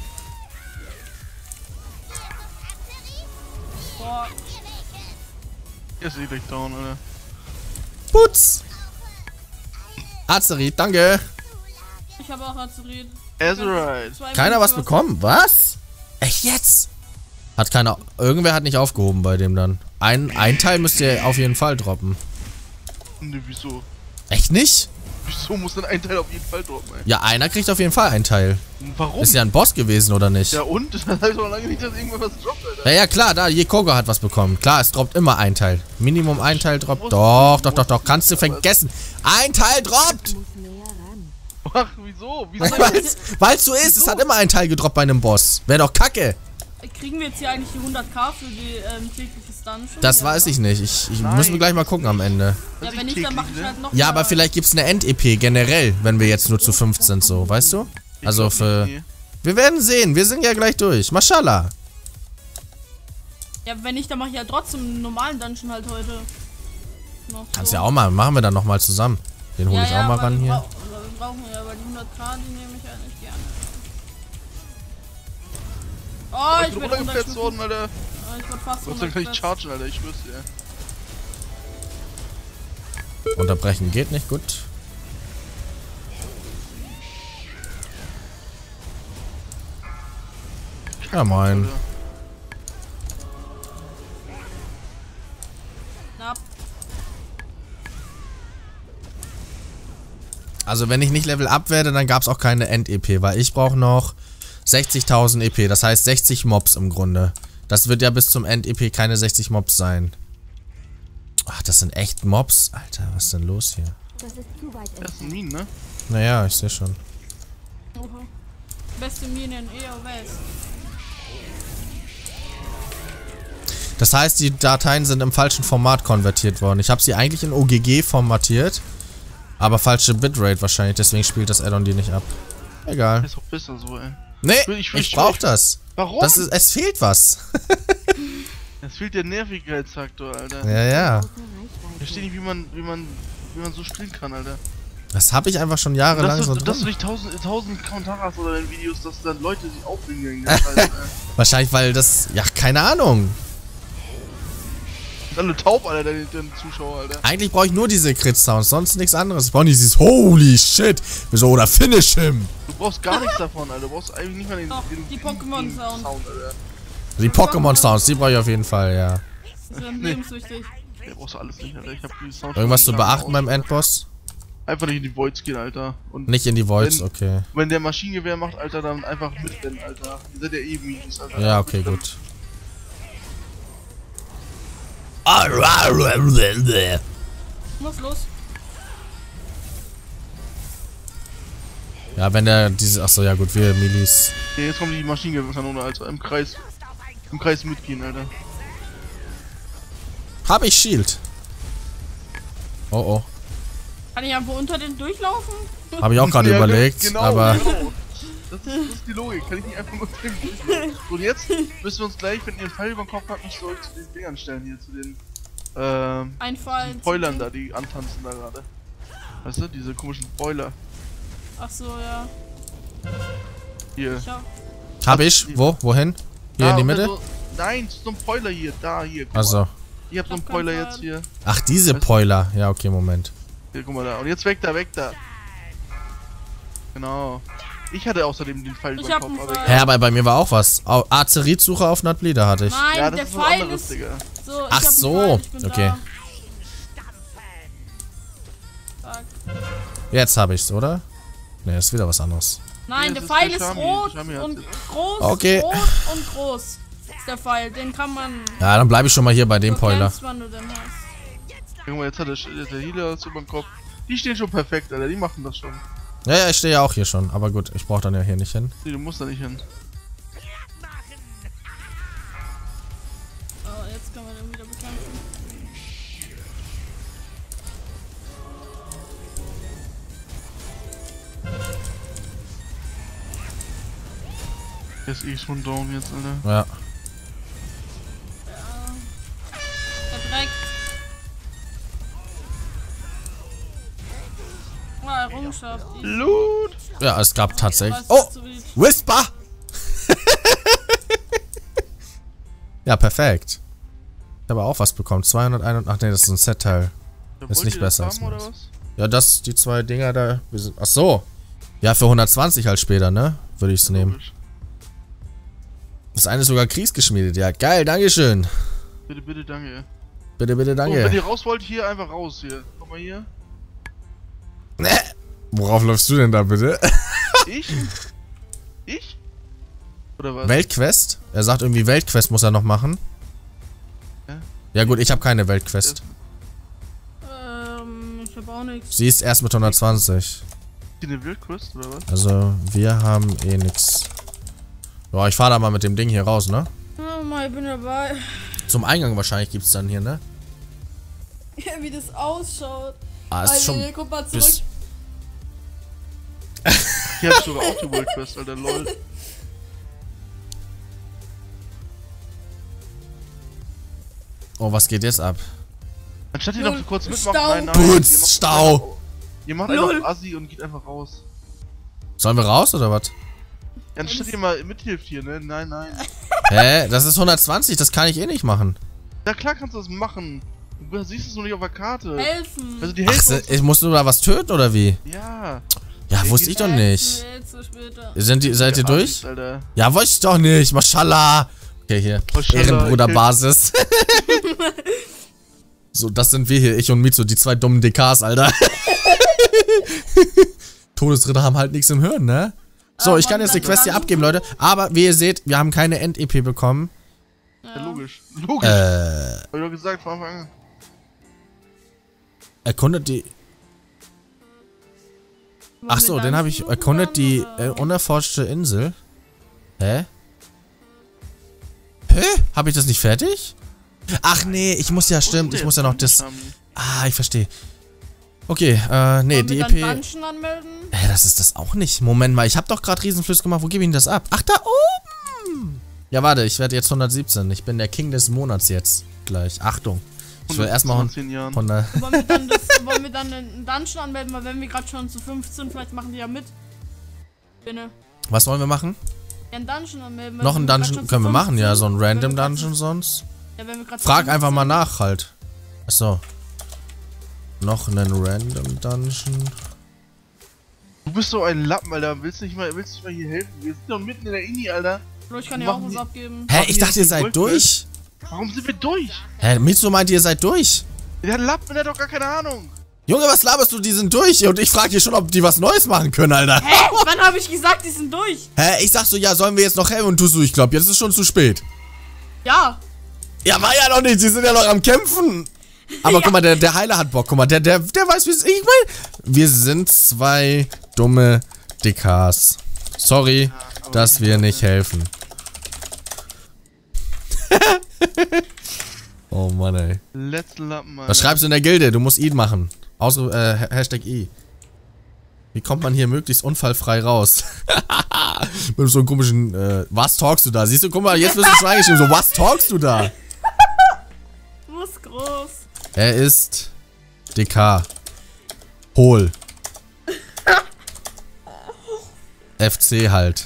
A: Boah.
C: Jetzt seht euch down, Alter.
B: Putz. Azerit, danke.
A: Ich habe auch Azerit.
C: Azerite.
B: Keiner was bekommen? Was? Echt jetzt? Hat keiner... Irgendwer hat nicht aufgehoben bei dem dann. Ein Teil müsst ihr auf jeden Fall droppen.
C: Ne, wieso?
B: Echt nicht?
C: Wieso muss denn ein Teil auf jeden Fall droppen, ey?
B: Ja, einer kriegt auf jeden Fall einen Teil.
C: Warum?
B: Ist ja ein Boss gewesen, oder nicht?
C: Ja und? Das heißt doch lange nicht, dass irgendwann was droppt, Alter.
B: Ja, klar, da, Jekoga hat was bekommen. Klar, es droppt immer ein Teil. Minimum ein Teil droppt. Doch. Kannst du vergessen. Ein Teil droppt!
C: Ach, wieso?
B: Weil's so ist. Es hat immer ein Teil gedroppt bei einem Boss. Wäre doch kacke.
A: Kriegen wir jetzt hier eigentlich die 100k für die tägliche Dungeon?
B: Das weiß ich nicht. Ich müssen wir gleich mal gucken am Ende.
A: Ja, wenn nicht, dann mache ich halt noch.
B: Ja, aber vielleicht gibt's eine End-EP generell, wenn wir jetzt nur zu 5 sind, so, weißt du? Also für... Wir werden sehen. Wir sind ja gleich durch. Mashallah.
A: Ja, wenn nicht, dann mache ich ja trotzdem einen normalen Dungeon halt heute. Noch
B: Kannst
A: so.
B: ja auch mal. Machen wir dann nochmal zusammen. Den hole ich auch mal
A: aber
B: ran
A: wir
B: hier.
A: brauchen ja, aber die 100k, die nehme ich eigentlich gerne. Oh, ich bin
C: runtergefetzt worden, Alter.
A: Ich wurde fast
C: Du kannst ja gleich chargen, Alter, ich schwör's dir.
B: Unterbrechen geht nicht, gut. Ja, moin.
A: Knapp.
B: Also wenn ich nicht Level up werde, dann gab es auch keine End-EP, weil ich brauche noch 60.000 EP, das heißt 60 Mobs im Grunde. Das wird ja bis zum End-EP keine 60 Mobs sein. Ach, das sind echt Mobs? Alter, was ist denn los hier?
E: Das ist zu weit
C: Das ist ein Minen, ne?
B: Naja, ich sehe schon.
A: Oha. Beste Mine in EOS.
B: Das heißt, die Dateien sind im falschen Format konvertiert worden. Ich habe sie eigentlich in OGG formatiert, aber falsche Bitrate wahrscheinlich, deswegen spielt das Addon die nicht ab. Egal.
C: Ist auch besser so, ey.
B: Nee, ich brauch das.
C: Warum?
B: Es fehlt was.
C: Es fehlt der Nervigkeitsfaktor, Alter.
B: Ja.
C: Ich verstehe nicht, wie man so spielen kann, Alter.
B: Das habe ich einfach schon jahrelang so
C: Dass du
B: drin.
C: nicht tausend Kommentare hast oder in Videos, dass dann Leute sich aufregen wegen der Scheiße, ey.
B: Wahrscheinlich, weil das... Ja, keine Ahnung.
C: Sind alle taub, Alter, deine Zuschauer, Alter.
B: Eigentlich brauche ich nur diese Crit-Sounds, sonst nichts anderes. Ich brauche nicht dieses Holy Shit. Wieso? Oder Finish him.
C: Du brauchst gar nichts davon, Alter. Du brauchst eigentlich nicht mal den
A: Die Pokémon-Sound.
C: Alter.
B: Die Pokémon-Sounds, die brauche ich auf jeden Fall, ja.
A: Die sind lebenswichtig.
C: Der brauchst du alles nicht, Alter. Ich hab die Sounds.
B: Irgendwas zu beachten beim Endboss?
C: Einfach nicht in die Voids gehen, Alter. Und
B: Nicht in die Voids, okay.
C: wenn der Maschinengewehr macht, Alter, dann einfach mitrennen, Alter. Ihr seid ja eh Minis, Alter.
B: Ja, okay, gut.
A: Muss los.
B: Ja, wenn der diese... Achso, ja gut, wir Milis.
C: Okay, jetzt kommt die Maschinengewehrkanone, Alter. Im Kreis mitgehen, Alter.
B: Hab ich Shield. Oh, oh.
A: Kann ich einfach unter den durchlaufen?
B: Habe ich auch gerade
C: Ja,
B: überlegt,
C: genau,
B: aber...
C: Genau. Das ist die Logik. Kann ich nicht einfach nur trinken. Und jetzt müssen wir uns gleich, wenn ihr einen Pfeil über den Kopf habt, nicht so zu den Dingern stellen hier, zu den
A: Einfallen.
C: Spoilern da, die antanzen da gerade. Weißt du, diese komischen Spoiler.
A: Ach so, ja.
C: Hier.
B: Hab ich? Wo? Wohin? Hier in die Mitte?
C: So, nein, so ein Spoiler hier, da, hier. Guck
B: Achso.
C: mal. Ich hab so einen Spoiler jetzt hier.
B: Ach, diese Poiler. Ja, okay, Moment.
C: Hier, guck mal da. Und jetzt weg da, weg da. Genau. Ich hatte außerdem den Pfeil über
A: Ich
C: den
A: hab
C: Kopf,
A: einen
C: aber
A: Pfeil.
B: Hä, aber bei mir war auch was. Arzerie-Suche auf Nutbleeder hatte ich.
A: Nein,
C: ja,
A: der
C: das ist was
A: Pfeil
C: anderes,
A: ist...
C: Digga.
A: So, ich
B: Ach
A: hab einen
B: so,
A: Pfeil, ich bin
B: okay.
A: Da. Fuck.
B: Jetzt habe ich's, oder? Ne, ist wieder was anderes.
A: Nein,
C: Ja,
A: der
C: das
A: Pfeil
C: ist
A: ist
C: der Charmy.
A: rot
C: Charmy hat's
A: und
C: jetzt.
A: groß,
B: Okay.
A: rot und groß. Ist der Pfeil, den kann man...
B: Ja, dann bleibe ich schon mal hier bei dem
A: du
B: Poiler.
A: kennst, wann du den hast.
C: Guck mal, jetzt hat der Healer das über den Kopf. Die stehen schon perfekt, Alter. Die machen das schon.
B: Ja, ja, ich stehe ja auch hier schon. Aber gut, ich brauche dann ja hier nicht hin.
C: Nee, du musst da nicht hin.
A: Oh, jetzt können wir den wieder bekämpfen.
C: Der ist eh schon down jetzt, Alter.
B: Ja.
A: Verdreckt. Oh, Errungenschaft.
C: Loot!
B: Ja, es gab tatsächlich...
A: Was
B: Oh!
A: hast du wieder-
B: Whisper! Ja, perfekt. Ich habe auch was bekommen. 201... Ach nee, das ist ein Set-Teil.
C: Ja,
B: Ist
C: wollt
B: nicht
C: ihr das
B: besser als
C: haben, oder
B: meins.
C: was?
B: Ja, das, die zwei Dinger da... Wir sind, ach so. Ja, für 120 halt später, ne? Würde ich es nehmen.
C: Logisch.
B: Das eine ist sogar kriegsgeschmiedet. Ja, geil, dankeschön.
C: Bitte, bitte, danke.
B: Bitte, bitte,
C: So, wenn
B: danke.
C: ihr raus wollt, hier einfach raus, hier. Guck mal hier.
B: Worauf läufst du denn da bitte?
C: Ich? Ich? Oder was?
B: Weltquest? Er sagt irgendwie Weltquest muss er noch machen.
C: Ja?
B: Ja gut, ich habe keine Weltquest.
A: Ich hab auch nichts.
B: Sie ist erst mit 120.
C: Die eine Wildquest, oder was?
B: Also, wir haben eh nix. Ja, ich fahre da mal mit dem Ding hier raus, ne?
A: Oh mal, ich bin dabei.
B: Zum Eingang wahrscheinlich gibt's dann hier, ne?
A: Ja, wie das ausschaut.
B: Ah, ist
A: Alter,
B: schon...
A: hier, guck mal zurück.
B: bis-
C: Hier hab ich sogar auch die Wildquest, Alter, lol.
B: Oh, was geht jetzt ab?
C: Anstatt ihr
A: Lol,
C: noch kurz mitmachen,
A: Stau.
C: nein, nein.
B: Putz,
C: ihr macht
B: Stau.
C: einfach- Ihr macht
A: Lol.
C: einfach Assi und geht einfach raus.
B: Sollen wir raus oder was?
C: Ja, anstatt ihr mal mithilft hier, ne? Nein, nein.
B: Hä? Das ist 120, das kann ich eh nicht machen.
C: Ja klar kannst du das machen. Du siehst es nur nicht auf der Karte.
A: Helfen.
C: Also die
B: Ach,
C: helfen uns.
B: ich muss nur da was töten oder wie?
C: Ja.
B: Ja, wusste ich doch nicht.
A: Jetzt später.
B: Seid ihr
C: Ja,
B: durch?
C: Assis, Alter.
B: Ja, wollte ich doch nicht. Mashallah. Okay, hier.
C: Mashallah,
B: Ehrenbruderbasis. So, das sind wir hier. Ich und Mitsu, die zwei dummen DKs, Alter. Todesritter haben halt nichts im Hirn, ne? So, ich kann jetzt die Quest hier abgeben, Leute. Aber, wie ihr seht, wir haben keine End-EP bekommen.
C: Ja, logisch. Logisch. Hab ich doch gesagt von Anfang an.
B: Erkundet die... Ach so, den habe ich erkundet, die unerforschte Insel. Hä? Hä? Habe ich das nicht fertig? Ach nee, ich muss ja, stimmt, ich muss ja noch das... Ah, ich verstehe. Okay, nee, die EP...
A: Dungeon anmelden?
B: Das ist das auch nicht. Moment mal, ich habe doch gerade Riesenflüsse gemacht. Wo gebe ich denn das ab? Ach, da oben! Ja, warte, ich werde jetzt 117. Ich bin der King des Monats jetzt. Gleich. Achtung. Ich will erstmal von der...
A: Wollen wir dann einen Dungeon anmelden? Weil wenn wir gerade schon zu 15, vielleicht machen die ja mit. Bitte.
B: Was wollen wir machen?
A: Ja, einen Dungeon anmelden.
B: Noch einen Dungeon können wir machen, ja. So ein Random Dungeon sonst.
A: Ja, wenn wir gerade
B: Frag einfach mal nach halt. Achso. Noch einen Random Dungeon.
C: Du bist so ein Lappen, Alter. Willst du nicht mal hier helfen? Wir sind doch mitten in der Inni, Alter.
A: Ich kann ja auch was abgeben.
B: Hä, ich dachte, ihr seid durch.
C: Warum sind wir durch?
B: Hä, Mitsu meint, ihr seid durch.
C: Der Lappen, der hat doch gar keine Ahnung.
B: Junge, was laberst du? Die sind durch. Und ich frage hier schon, ob die was Neues machen können, Alter.
A: Hä? Wann habe ich gesagt, die sind durch?
B: Hä, ich sag so, ja, sollen wir jetzt noch helfen? Und du so, ich glaube, jetzt ist es schon zu spät.
A: Ja.
B: Ja, war ja noch nicht. Sie sind ja noch am Kämpfen. Aber guck mal, der Heiler hat Bock. Guck mal, der weiß, wie es ist. Ich meine, wir sind zwei dumme Dickas. Sorry, dass wir nicht helfen. Oh Mann, ey.
C: Letzten Lappen, Alter.
B: Was schreibst du in der Gilde? Du musst ihn machen. Hashtag I. Wie kommt man hier möglichst unfallfrei raus? Mit so einem komischen, was talkst du da? Siehst du, guck mal, jetzt bist du schon eingeschrieben. So, was talkst du da?
A: Du bist groß.
B: Er ist DK. Hohl. FC halt.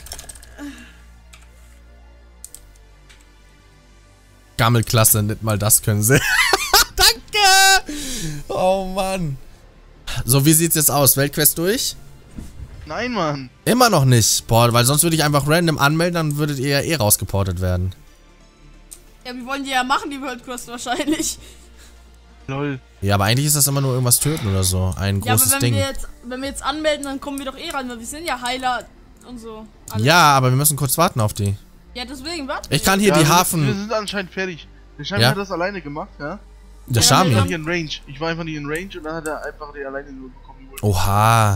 B: Gammelklasse, nicht mal das können sie. Danke! Oh Mann. So, wie sieht's jetzt aus? Weltquest durch?
C: Nein, Mann.
B: Immer noch nicht. Boah, weil sonst würde ich einfach random anmelden, dann würdet ihr ja eh rausgeportet werden.
A: Ja, wir wollen die ja machen, die World Quest wahrscheinlich.
C: Lol.
B: Ja, aber eigentlich ist das immer nur irgendwas töten oder so. Ein großes Ding.
A: Wenn wir jetzt anmelden, dann kommen wir doch eh rein, weil wir sind ja Heiler und so. Alles.
B: Ja, aber wir müssen kurz warten auf die.
A: Ja, deswegen, warte.
B: Ich kann hier die Hafen...
C: Wir sind anscheinend fertig. Der Schami hat das alleine gemacht, ja?
B: Der
C: Ich
B: Shami.
C: war hier in Range. Ich war einfach nicht in Range und dann hat er einfach die alleine nur bekommen.
B: Oha.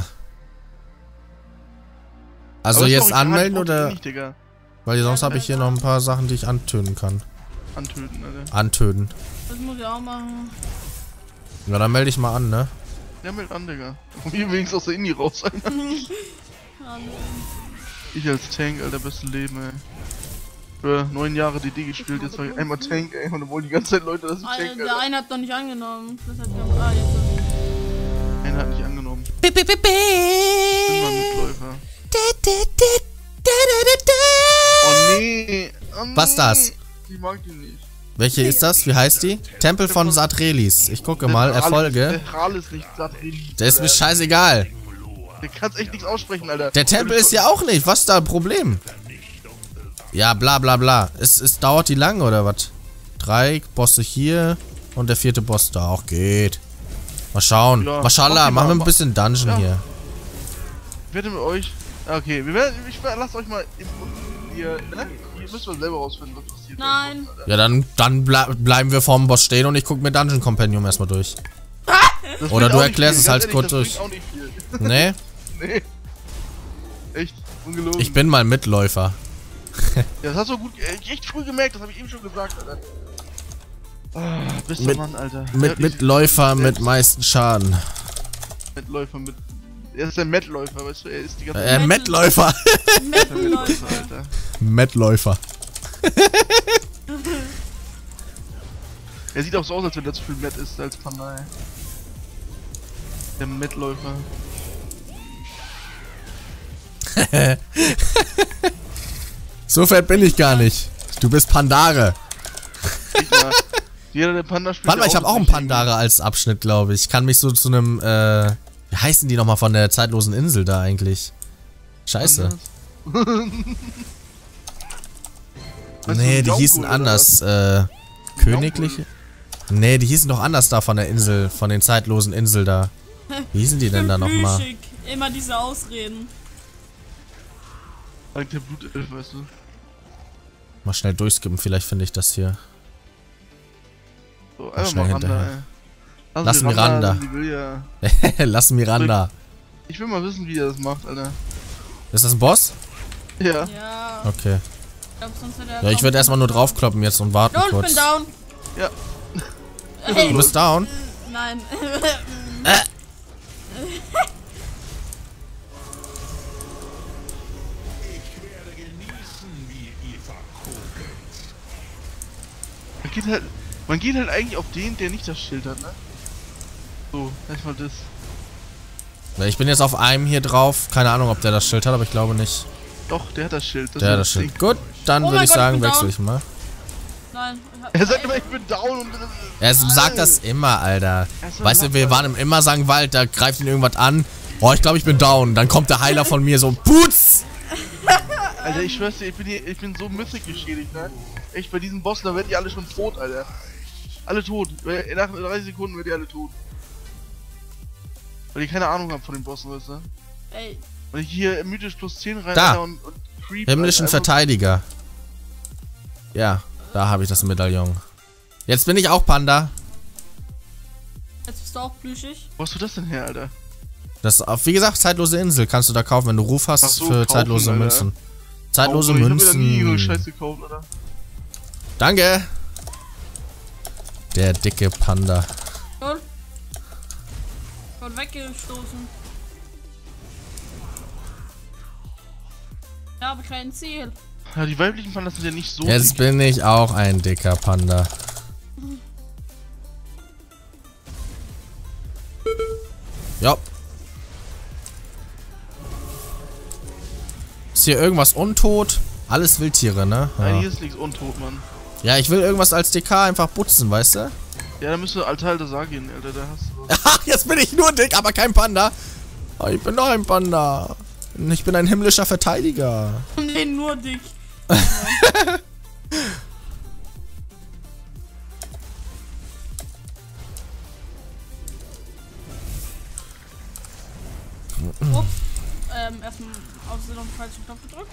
B: Also
C: Aber ist
B: jetzt
C: doch
B: anmelden
C: egal,
B: oder?
C: nicht, Digga.
B: Weil sonst habe ich hier noch ein paar Sachen, die ich antöten kann.
C: Antöten, Alter.
B: Antöten.
A: Das muss ich auch machen.
B: Ja, dann melde ich mal an, ne?
C: Der meldet an, Digga. Und hier wenigstens aus der Indie raus, Alter. Ich als Tank, Alter, beste Leben, ey. Für 9 Jahre DD gespielt, jetzt war ich einmal Tank, ey, und dann wollen die ganze Zeit Leute, dass ich Tank, Alter.
A: Der eine hat noch nicht angenommen. Das hat jetzt.
C: Einer hat nicht angenommen. Ich bin mal Mitläufer. Oh nee. Oh nee.
B: Was ist das?
C: Ich mag die nicht.
B: Welche ist das? Wie heißt die? Tempel von Satrelis. Ich gucke mal, Erfolge.
C: Der ist nicht Satrelis.
B: Der ist mir scheißegal.
C: Der kannst echt nichts aussprechen, Alter.
B: Der Tempel ist ja auch nicht. Was ist da ein Problem? Ja, bla bla bla. Es dauert die lang oder was? 3 Bosse hier und der 4. Boss da. Auch geht. Mal schauen.
C: Ja,
B: Mashallah,
C: okay,
B: machen wir ein bisschen Dungeon
C: ja.
B: hier.
C: Ich werde mit euch. Okay, ich lasst euch mal hier, ne? Ihr müsst mal selber rausfinden, was passiert.
A: Nein.
B: Ja, dann bleiben wir vorm Boss stehen und ich gucke mir Dungeon Compendium erstmal durch.
C: Das
B: Oder
C: bringt
B: du
C: auch
B: erklärst
C: nicht
B: es
C: viel,
B: halt
C: ganz
B: kurz
C: ehrlich,
B: durch.
C: das bringt auch nicht viel.
B: Nee?
C: Nee. Echt, ungelogen.
B: Ich bin mal Mitläufer.
C: Ja, das hast du gut, echt früh gemerkt, das habe ich eben schon gesagt, Alter. Ah, bist du Mann, Alter.
B: Mitläufer mit meisten Schaden.
C: Mitläufer mit... Er ist der Mettläufer, weißt du, er ist die ganze
B: Mettläufer.
C: Mettläufer, Alter.
B: Mettläufer.
C: Er sieht auch so aus, als wenn er zu viel Mett ist als Panay. Der Mettläufer.
B: So fett bin ich gar nicht. Du bist Pandare.
C: Jeder, der Panda spielt.
B: Warte mal, ich habe auch einen Pandare als Abschnitt, glaube ich. Ich kann mich so zu einem, wie heißen die nochmal von der zeitlosen Insel da eigentlich? Scheiße. Nee, die hießen anders, Königliche? Nee, die hießen doch anders da von der Insel, von den zeitlosen Insel da. Wie hießen die denn da nochmal?
A: Immer diese Ausreden.
C: Like der Blutelf, weißt du.
B: Mal schnell durchskippen, vielleicht finde ich das hier.
C: So, einfach
B: schnell
C: mal
B: hinterher.
C: Randa, ey.
B: Lass Miranda.
C: Die will ja.
B: Lass Miranda.
C: Ich will mal wissen, wie er das macht, Alter.
B: Ist das ein Boss?
C: Ja.
A: Ja.
B: Okay.
A: Ich glaub, sonst hätte er
B: Ja, ich würde erstmal nur draufkloppen jetzt und warten
A: ich
B: kurz.
A: bin down.
C: Ja.
A: Hey.
B: Du bist down?
A: Nein.
C: Man geht halt eigentlich auf den, der nicht das Schild hat, ne? So, erstmal das.
B: Ja, ich bin jetzt auf einem hier drauf. Keine Ahnung, ob der das Schild hat, aber ich glaube nicht.
C: Doch, der hat das Schild.
B: Der hat das Schild. Gut, dann
A: Oh
B: würde
A: mein
B: ich
A: Gott,
B: sagen,
A: ich bin
B: wechsle
A: down.
B: ich mal.
A: Nein.
C: Er sagt immer, ich bin down und...
B: Er sagt das immer, Alter.
C: so
B: Weißt du, wir
C: Lacher.
B: waren im Immersangwald, da greift ihn irgendwas an. Oh, ich glaube, ich bin down. Dann kommt der Heiler von mir so, Putz!
C: Alter, ich schwör's dir, ich bin so Mythic geschädigt, ne? Echt, bei diesen Bossen, da werden die alle schon tot, Alter. Alle tot. Nach 30 Sekunden werden die alle tot. Weil ich keine Ahnung habe von den Bossen, weißt du?
A: Ey.
C: Und ich hier mythisch plus 10 rein
B: Da.
C: Alter, und Creep.
B: Himmlischen
C: Alter,
B: Verteidiger. Ja, da habe ich das Medaillon. Jetzt bin ich auch Panda.
A: Jetzt bist du auch plüschig.
C: Wo hast du das denn her, Alter?
B: Das ist, wie gesagt, zeitlose Insel. Kannst du da kaufen, wenn du Ruf hast
C: Ach so,
B: für
C: kaufen,
B: zeitlose
C: Alter.
B: Münzen. Zeitlose
C: Ich hab mir da nie so
B: Münzen.
C: Scheiße gekauft, Alter.
B: Danke. Der dicke Panda.
A: Voll. Voll weggestoßen. Ich habe kein Ziel.
C: Ja, die weiblichen Pandas sind ja nicht so
B: Jetzt
C: dick.
B: bin ich auch ein dicker Panda. Ja. Ist hier irgendwas untot? Alles Wildtiere, ne?
C: Nein,
B: Ja.
C: hier ist nichts untot, Mann.
B: Ja, ich will irgendwas als DK einfach putzen, weißt du?
C: Ja, da müsste Altar da sagen, Alter, da hast du was.
B: Ach, jetzt bin ich nur dick, aber kein Panda. Oh, ich bin doch ein Panda. Ich bin ein himmlischer Verteidiger.
A: Nee, nur dick. Ups. Erstmal aus Versehen auf den falschen Knopf gedrückt.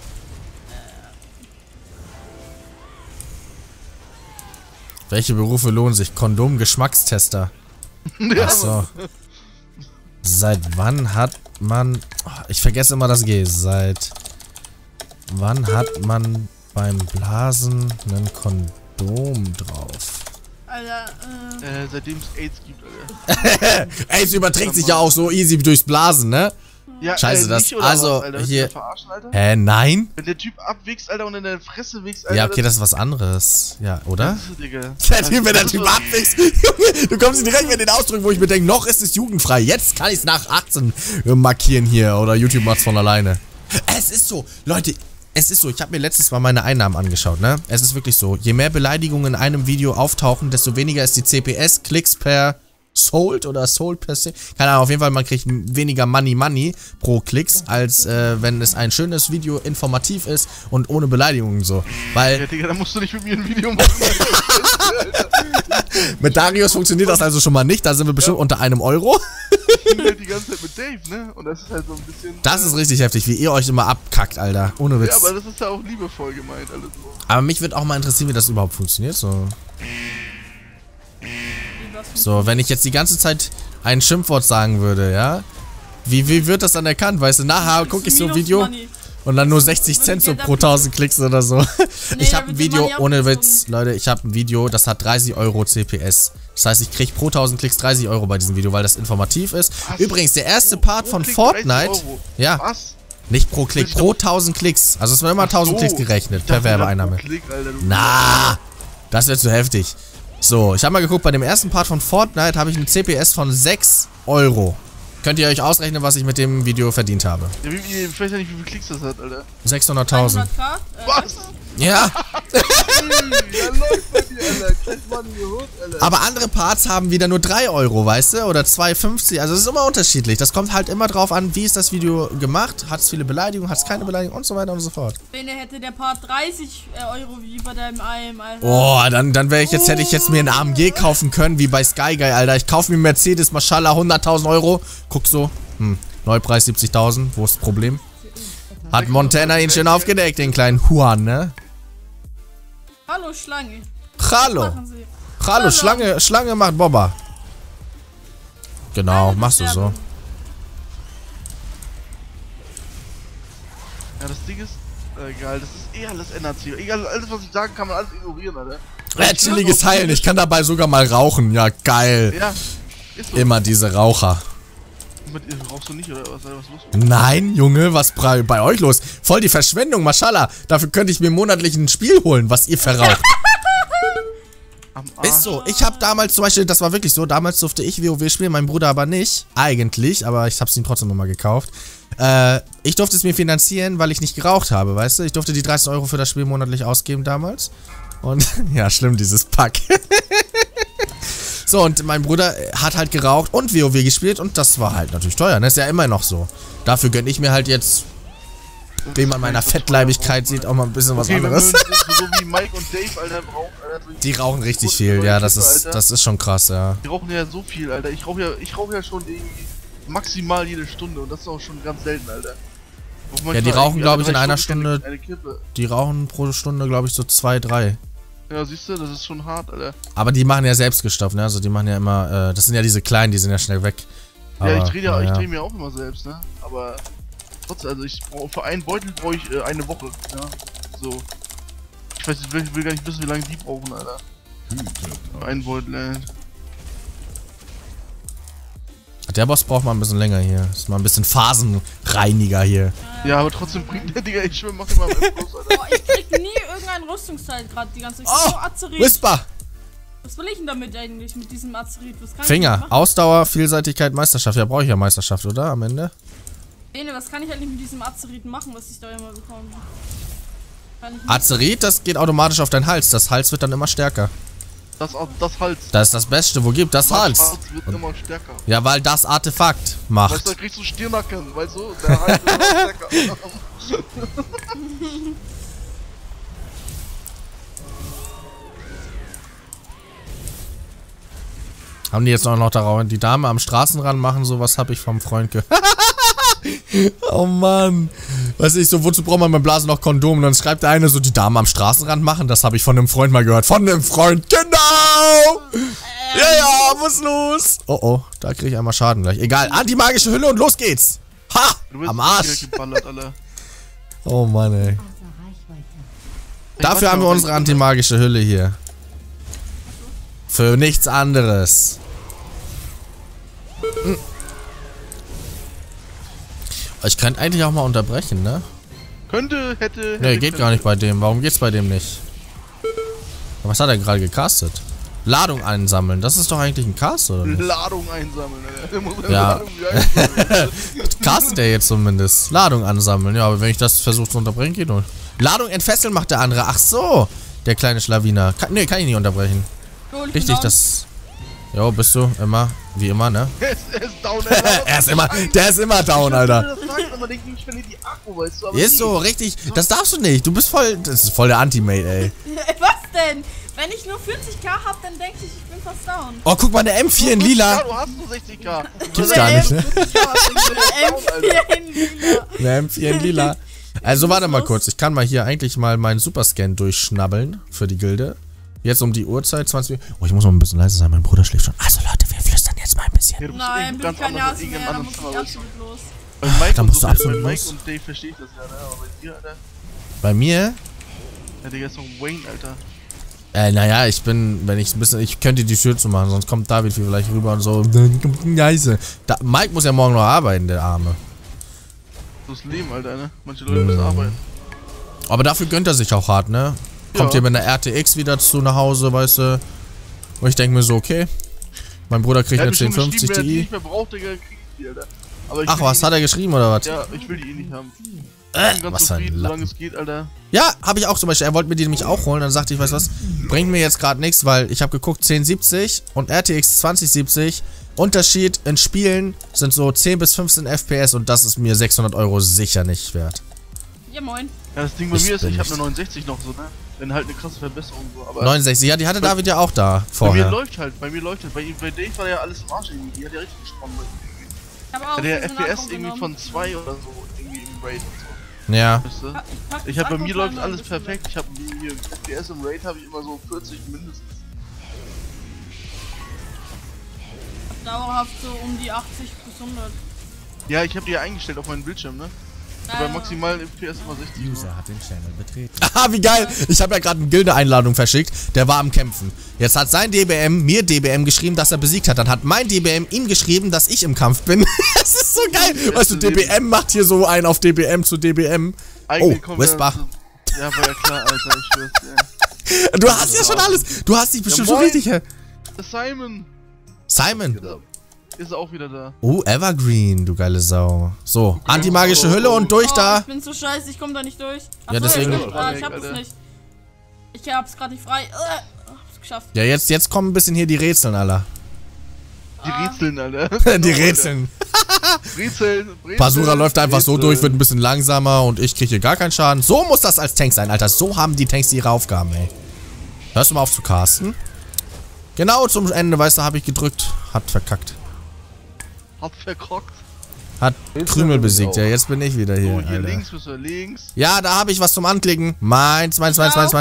B: Welche Berufe lohnen sich? Kondom-Geschmackstester. Achso. Seit wann hat man... Oh, ich vergesse immer das G. Seit wann hat man beim Blasen einen Kondom drauf?
A: Alter,
C: Seitdem es AIDS gibt, Alter.
B: Ey, es überträgt sich ja auch so easy durchs Blasen, ne?
C: Ja,
B: Scheiße, das-
C: nicht oder
B: also,
C: was, Alter? Willst du
B: hier-
C: mich verarschen, Alter?
B: Nein?
C: Wenn der Typ abwichst, Alter, und in deine Fresse wichst, Alter.
B: Ja, okay, das ist was anderes. Ja, oder?
C: Das ist, Digga.
B: Der Typ, wenn der
C: Das
B: Typ
C: ist so-
B: abwächst. Junge, du kommst direkt mit den Ausdrücken, wo ich mir denke, noch ist es jugendfrei. Jetzt kann ich es nach 18 markieren hier. Oder YouTube macht's von alleine. Es ist so, Leute, es ist so. Ich habe mir letztes Mal meine Einnahmen angeschaut, ne? Es ist wirklich so. Je mehr Beleidigungen in einem Video auftauchen, desto weniger ist die CPS, Klicks per Sold oder Sold per se. Keine Ahnung, auf jeden Fall, man kriegt weniger Money pro Klicks, als wenn es ein schönes Video informativ ist und ohne Beleidigungen so. Weil
C: Ja, Digga, da musst du nicht mit mir ein Video machen, Alter.
B: mit Darius funktioniert das also schon mal nicht. Da sind wir bestimmt unter einem Euro.
C: Ich bin halt die ganze Zeit mit Dave, ne? Und das ist halt so ein bisschen...
B: Das ist richtig heftig, wie ihr euch immer abkackt, Alter. Ohne
C: Ja,
B: Witz.
C: aber das ist ja auch liebevoll gemeint, alles so.
B: Aber mich würde auch mal interessieren, wie das überhaupt funktioniert. So, wenn ich jetzt die ganze Zeit ein Schimpfwort sagen würde, ja? Wie wird das dann erkannt? Weißt du, nachher gucke ich so ein Video und dann nur 60 Cent so pro 1000 Klicks oder so. Ich habe ein Video, ohne Witz, Leute, ich habe ein Video, das hat 30 Euro CPS. Das heißt, ich kriege pro 1000 Klicks 30 Euro bei diesem Video, weil das informativ ist.
C: Was?
B: Übrigens, der erste Part von
C: Klick 30
B: Fortnite,
C: Euro.
B: ja,
C: Was?
B: nicht pro Klick, pro 1000 Klicks. Also es wird immer 1000 Klicks gerechnet,
C: Ich
B: per
C: dachte,
B: Werbeeinnahme.
C: Klick, Alter, du-
B: Na, das wird zu heftig. So, ich habe mal geguckt, bei dem ersten Part von Fortnite habe ich eine CPS von 6 Euro. Könnt ihr euch ausrechnen, was ich mit dem Video verdient habe?
C: Ja, ich weiß ja nicht, wie viele Klicks das hat, Alter.
B: 600.000.
A: 100k?
C: Was?
B: Ja,
C: Ja, läuft bei dir, Alter. Kriegt man geholt, Alter.
B: aber andere Parts haben wieder nur 3 Euro, weißt du? Oder 2,50. Also es ist immer unterschiedlich. Das kommt halt immer drauf an, wie ist das Video gemacht. Hat es viele Beleidigungen, hat es keine Beleidigungen und so weiter und so fort.
A: Bene hätte der Part 30 Euro wie bei deinem IM, Alter.
B: Oh, dann wäre ich jetzt, hätte ich jetzt mir einen AMG kaufen können, wie bei Sky Guy, Alter. Ich kaufe mir einen Mercedes, Maschallah, 100.000 Euro. Guck so, Neupreis 70.000, wo ist das Problem? Hat Montana ihn schön aufgedeckt, den kleinen Juan, ne?
A: Hallo Schlange.
B: Hallo,
A: Machen Sie.
B: hallo, Schlange macht Bobber. Genau, machst du so.
C: Ja, das Ding ist, egal, das ist eh alles NAC. Egal, alles was ich sage, kann man alles ignorieren, Alter.
B: Chilliges Heilen, ich kann dabei sogar mal rauchen. Ja, geil.
C: Ja, ist so.
B: Immer diese Raucher.
C: Rauchst du nicht, oder was los?
B: Nein, Junge, was bei euch los? Voll die Verschwendung, Maschallah. Dafür könnte ich mir monatlich ein Spiel holen, was ihr verraucht. Ist so, ich habe damals zum Beispiel, das war wirklich so, damals durfte ich WoW spielen, mein Bruder aber nicht. Eigentlich, aber ich hab's ihm trotzdem nochmal gekauft. Ich durfte es mir finanzieren, weil ich nicht geraucht habe, weißt du? Ich durfte die 30 € für das Spiel monatlich ausgeben damals. Und, ja, schlimm, dieses Pack. So, und mein Bruder hat halt geraucht und WoW gespielt und das war halt natürlich teuer, ne? Ist ja immer noch so. Dafür gönne ich mir halt jetzt, wie man meiner Fettleibigkeit sieht, auch mal ein bisschen was anderes.
C: So wie Mike und Dave, Alter, brauchen, Alter.
B: Die rauchen richtig viel, ja, das ist schon krass, ja.
C: Die rauchen ja so viel, Alter. Ich rauche ja schon irgendwie maximal jede Stunde und das ist auch schon ganz selten, Alter.
B: Ja, die rauchen, glaube ich, in einer Stunde, die rauchen pro Stunde, glaube ich, so 2, 3.
C: Ja, siehst du, das ist schon hart, Alter.
B: Aber die machen ja selbstgestopft, ne? Also die machen ja immer, das sind ja diese kleinen, die sind ja schnell weg. Aber,
C: ja, ich dreh mir auch immer selbst, ne? Aber trotzdem, also für einen Beutel brauche ich eine Woche, ja? So. Ich weiß, ich will gar nicht wissen, wie lange die brauchen, Alter. Ein Beutel, ey.
B: Der Boss braucht mal ein bisschen länger hier. Ist mal ein bisschen Phasenreiniger hier.
C: Ja, aber trotzdem bringt der Digga, ich schwöre, mach immer mal Plus, Alter.
A: Oh, ich krieg nie irgendein Rüstungsteil gerade die ganze Zeit.
B: Oh,
A: Azerit.
B: Whisper!
A: Was will ich denn damit eigentlich, mit diesem Azerit? Was kann
B: Finger,
A: ich machen?
B: Ausdauer, Vielseitigkeit, Meisterschaft. Ja, brauche ich ja Meisterschaft, oder? Am Ende?
A: Bene, was kann ich eigentlich mit diesem Azerit machen, was ich da immer bekomme?
B: Azerit, das geht automatisch auf deinen Hals. Das Hals wird dann immer stärker.
C: Das Hals.
B: Das ist das Beste, wo gibt das Hals?
C: Das Hals wird immer stärker.
B: Ja, weil das Artefakt macht.
C: Weißt du, da kriegst du Stirnacken, weißt du? Der Hals wird immer stärker.
B: Haben die jetzt auch noch darauf, die Dame am Straßenrand machen, sowas habe ich vom Freund gehört. Oh Mann. Weiß ich so, wozu braucht man beim Blasen noch Kondom? Und dann schreibt der eine so, die Dame am Straßenrand machen, das habe ich von einem Freund mal gehört. Von einem Freund, genau! Ja, muss los! Oh, oh, da kriege ich einmal Schaden gleich. Egal, anti-magische Hülle und los geht's! Ha! Am Arsch!
C: Geballert, Alter.
B: Oh Mann, ey. Dafür haben wir unsere anti-magische Hülle hier. Für nichts anderes. Ich könnte eigentlich auch mal unterbrechen, ne?
C: Könnte, hätte.
B: Ne, geht gar nicht bei dem. Warum geht's bei dem nicht? Was hat er gerade gecastet? Ladung einsammeln. Das ist doch eigentlich ein Cast, oder nicht?
C: Ladung einsammeln, Alter.
B: Ja. Castet er jetzt zumindest. Ladung ansammeln. Ja, aber wenn ich das versuche zu unterbrechen, geht nur. Ladung entfesseln macht der andere. Ach so. Der kleine Schlawiner. Ne, kann ich nicht unterbrechen. Richtig, das... Jo, bist du immer, wie immer, ne?
C: Er ist down, Alter.
B: Der ist immer down, Alter.
C: Das sagt, aber denke ich verliere die Akku, weißt du, aber
B: Ist so, richtig. Das darfst du nicht. Du bist voll, das ist voll der Anti-Mate, ey.
A: Was denn? Wenn ich nur 40k hab, dann denke ich bin fast down.
B: Oh, guck mal, der M4 in lila.
C: Ja, du hast nur 60k.
B: Gibt's gar nicht, ne?
A: M4 in lila.
B: Der M4 in lila. Also, warte mal kurz. Ich kann mal hier eigentlich mal meinen Superscan durchschnabbeln für die Gilde. Jetzt um die Uhrzeit, 20 Uhr. Oh, ich muss mal ein bisschen leise sein, mein Bruder schläft schon. Also Leute, wir flüstern jetzt mal ein bisschen.
C: Ja,
A: Nein, bin kein Jahres mehr, da muss ich absolut los.
C: Bei Mike,
B: da musst du absolut
C: bei
B: los.
C: Mike und Dave verstehe ich das ja, ne? Aber bei dir, Alter.
B: Bei mir?
C: Ja, Digga, ist doch Wayne, Alter.
B: Naja, ich bin, wenn ich ein bisschen, ich könnte die Tür zu machen, sonst kommt David vielleicht rüber und so. Nice. Mike muss ja morgen noch arbeiten, der Arme.
C: So ist Leben, Alter, ne? Manche Leute müssen arbeiten.
B: Aber dafür gönnt er sich auch hart, ne? Kommt hier mit einer RTX wieder nach Hause, weißt du? Und ich denke mir so, okay. Mein Bruder kriegt eine 1050 Ti.
C: Wenn ich nicht mehr braucht, Digga, krieg ich die, Alter. Aber
B: ach, was hat er geschrieben oder was?
C: Ja, ich will die eh nicht haben. Ich bin ganz
B: was
C: zufrieden, solange es geht, Alter.
B: Ja, habe ich auch zum Beispiel. Er wollte mir die nämlich auch holen. Dann sagte ich, weißt du was? Bringt mir jetzt gerade nichts, weil ich habe geguckt, 1070 und RTX 2070. Unterschied in Spielen sind so 10 bis 15 FPS und das ist mir 600 € sicher nicht wert.
A: Ja, moin.
C: Ja, das Ding bei mir ist, ich habe eine 69 noch so, ne? Wenn halt eine krasse Verbesserung so, aber...
B: 69, ja, die hatte David ja auch da vorher.
C: Bei mir läuft halt. Bei Dave war ja alles im Arsch irgendwie. Die hat ja richtig gesponnen.
A: Ich habe auch
C: der FPS irgendwie von 2 oder so, irgendwie im Raid und so.
B: Ja.
C: Weißt du? Bei mir läuft alles perfekt. Ich habe hier FPS im Raid habe ich immer so 40 mindestens.
A: Dauerhaft so um die 80 bis 100.
C: Ja, ich habe die ja eingestellt auf meinen Bildschirm, ne? Bei maximalen FPS immer 60.
B: User hat den Channel betreten. Ah, wie geil! Ich habe ja gerade eine Gilde-Einladung verschickt. Der war am Kämpfen. Jetzt hat sein DBM mir DBM geschrieben, dass er besiegt hat. Dann hat mein DBM ihm geschrieben, dass ich im Kampf bin. Das ist so geil. Weißt du, DBM macht hier so einen auf DBM zu DBM. Oh, Westbach.
C: Ja, war ja klar, Alter. Ich schwör's dir.
B: Du hast ja schon alles. Du hast dich bestimmt schon richtig.
C: Der Simon.
B: Simon.
C: Ist auch wieder da.
B: Oh, Evergreen, du geile Sau. So, antimagische Hülle und durch da.
A: Ich bin so scheiße, ich komme da nicht durch.
B: Ja, deswegen.
A: Ich hab's nicht. Ich hab's gerade nicht frei. Hab's geschafft.
B: Ja, jetzt kommen ein bisschen hier die Rätseln, Alter.
C: Die Rätseln, Alter.
B: Die Rätseln.
C: Rätseln.
B: Pasura läuft einfach so durch, wird ein bisschen langsamer und ich kriege hier gar keinen Schaden. So muss das als Tank sein, Alter. So haben die Tanks ihre Aufgaben, ey. Hörst du mal auf zu casten? Genau zum Ende, weißt du, habe ich gedrückt. Hat verkackt.
C: Hat verkrockt.
B: Hat Krümel besiegt. Ja, jetzt bin ich wieder hier.
C: So, hier
B: Alter.
C: links bist du links.
B: Ja, da habe ich was zum Anklicken. Meins.
C: Ja,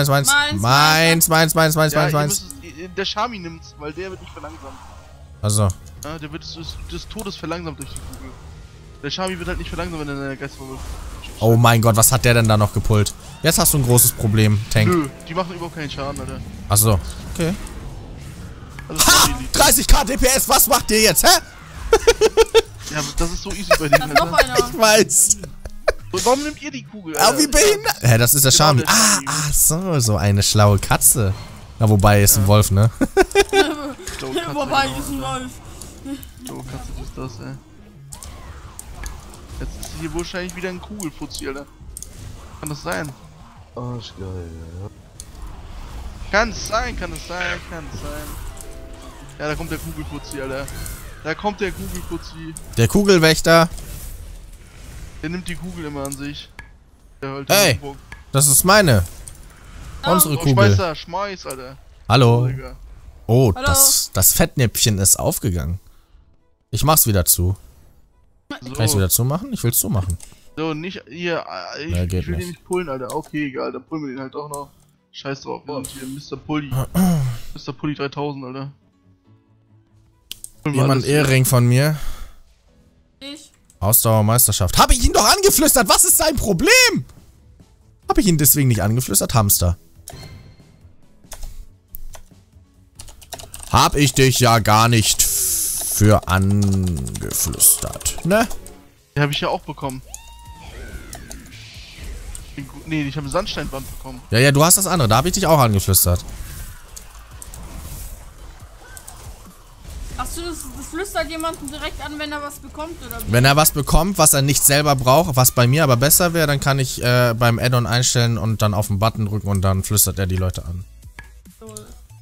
C: der Shami nimmt's, weil der wird nicht verlangsamt.
B: Also.
C: Ja, der wird des Todes verlangsamt durch die Kugel. Der Shami wird halt nicht verlangsamt, wenn er in der Geist verwirft.
B: Oh mein Gott, was hat der denn da noch gepullt? Jetzt hast du ein großes Problem, Tank.
C: Nö, die machen überhaupt keinen Schaden, Alter.
B: Achso. Okay.
C: Also
B: Ha! 30k DPS, was macht ihr jetzt, hä?
C: Ja, das ist so easy bei denen,
A: Alter. Noch einer.
B: Ich weiß.
C: Und warum nimmt ihr die Kugel, Alter?
B: Aber wie behindert? Hä, das ist der
C: Genau,
B: Shami.
C: der Shami.
B: So eine schlaue Katze. Na, wobei, ist ein Wolf, ne?
A: Wobei, ist ein Wolf.
C: So, Katze ist das, ey. Jetzt ist hier wahrscheinlich wieder ein Kugelfuzzi, Alter. Kann das sein?
D: Arschgeil, ja.
C: Kann es sein. Ja, da kommt der Kugelfuzzi, Alter. Da kommt der Kugelfuzzi.
B: Der Kugelwächter.
C: Der nimmt die Kugel immer an sich. Der hält
B: Hey, das ist meine. Unsere Kugel.
C: Schmeiß, Alter.
B: Hallo.
C: Digga.
B: Oh,
A: Hallo.
B: das Fettnäpfchen ist aufgegangen. Ich mach's wieder zu.
C: So,
B: Kann ich's wieder zumachen? Ich will's zumachen.
C: so, nicht hier. Ich
B: Ja, geht
C: will den
B: nicht.
C: nicht pullen, Alter. Okay, egal, dann pullen wir den halt auch noch. Scheiß drauf. Wir sind hier Mr. Pulli. Mr. Pulli 3000, Alter. Pullen wir
B: Jemand
C: alles.
B: Ehering von mir.
A: Ich.
B: Ausdauermeisterschaft. Hab ich ihn doch angeflüstert? Was ist sein Problem? Hab ich ihn deswegen nicht angeflüstert? Hamster. Hab ich dich ja gar nicht für angeflüstert, ne?
C: Die habe ich ja auch bekommen. Nee, ich habe eine Sandsteinwand bekommen.
B: Ja, du hast das andere. Da hab ich dich auch angeflüstert.
A: Achso, das flüstert jemanden direkt an, wenn er was bekommt, oder wie?
B: Wenn er was bekommt, was er nicht selber braucht, was bei mir aber besser wäre, dann kann ich beim Add-on einstellen und dann auf den Button drücken und dann flüstert er die Leute an.
A: So.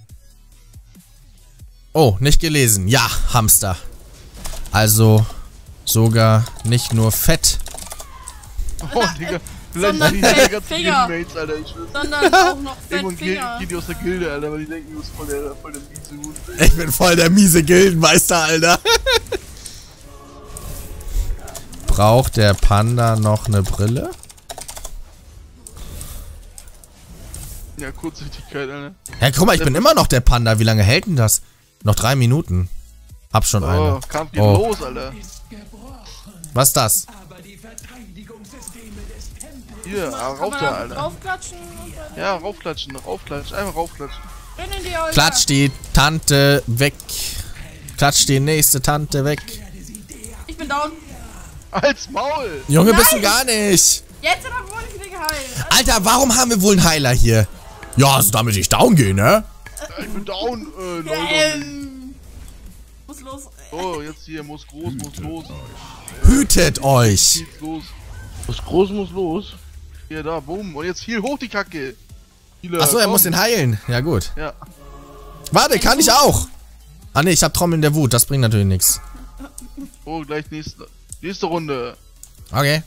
B: Oh, nicht gelesen. Ja, Hamster. Also sogar nicht nur fett.
C: Oh, Digga. Vielleicht
A: sondern
C: sind die ganzen
A: Fettfinger.
C: Gildenmates, Alter. Ich schwör's.
A: Sondern auch noch
C: Irgendwann
A: Fettfinger.
C: gehen die aus der Gilde, Alter, weil die denken, du bist voll der miese Hund.
B: Ich bin voll der miese Gildenmeister, Alter. Braucht der Panda noch eine Brille?
C: Ja, Kurzsichtigkeit, Alter.
B: Ja, guck mal, ich bin immer noch der Panda. Wie lange hält denn das? Noch 3 Minuten. Hab schon eine.
C: Oh, Kampf geht
B: Oh.
C: los, Alter.
B: Was ist das?
C: Hier,
A: Kann
C: rauf
A: man
C: da,
A: da
C: Alter.
A: draufklatschen? Und dann
C: Ja, raufklatschen, einfach raufklatschen.
A: rennen die Alter.
B: Klatsch die Tante weg. Klatsch die nächste Tante weg.
A: Ich bin down.
C: Als Maul!
B: Junge, bist du
A: Nein!
B: gar nicht.
A: Jetzt oder wurde ich wieder geheilt?
B: Alter, warum haben wir wohl einen Heiler hier? Ja, also damit ich down gehe, ne?
C: Ich bin down, Leute.
A: Muss los.
C: Oh, jetzt hier, muss groß, muss los.
B: Hütet euch.
C: Geht's los. Muss groß, muss los. Hier, da, bumm. Und jetzt viel hoch die Kacke.
B: Achso, er muss den heilen. Ja, gut.
C: Ja.
B: Warte, kann ich auch. Ah, ne, ich hab Trommeln der Wut. Das bringt natürlich nichts.
C: Oh, gleich nächste Runde.
B: Okay.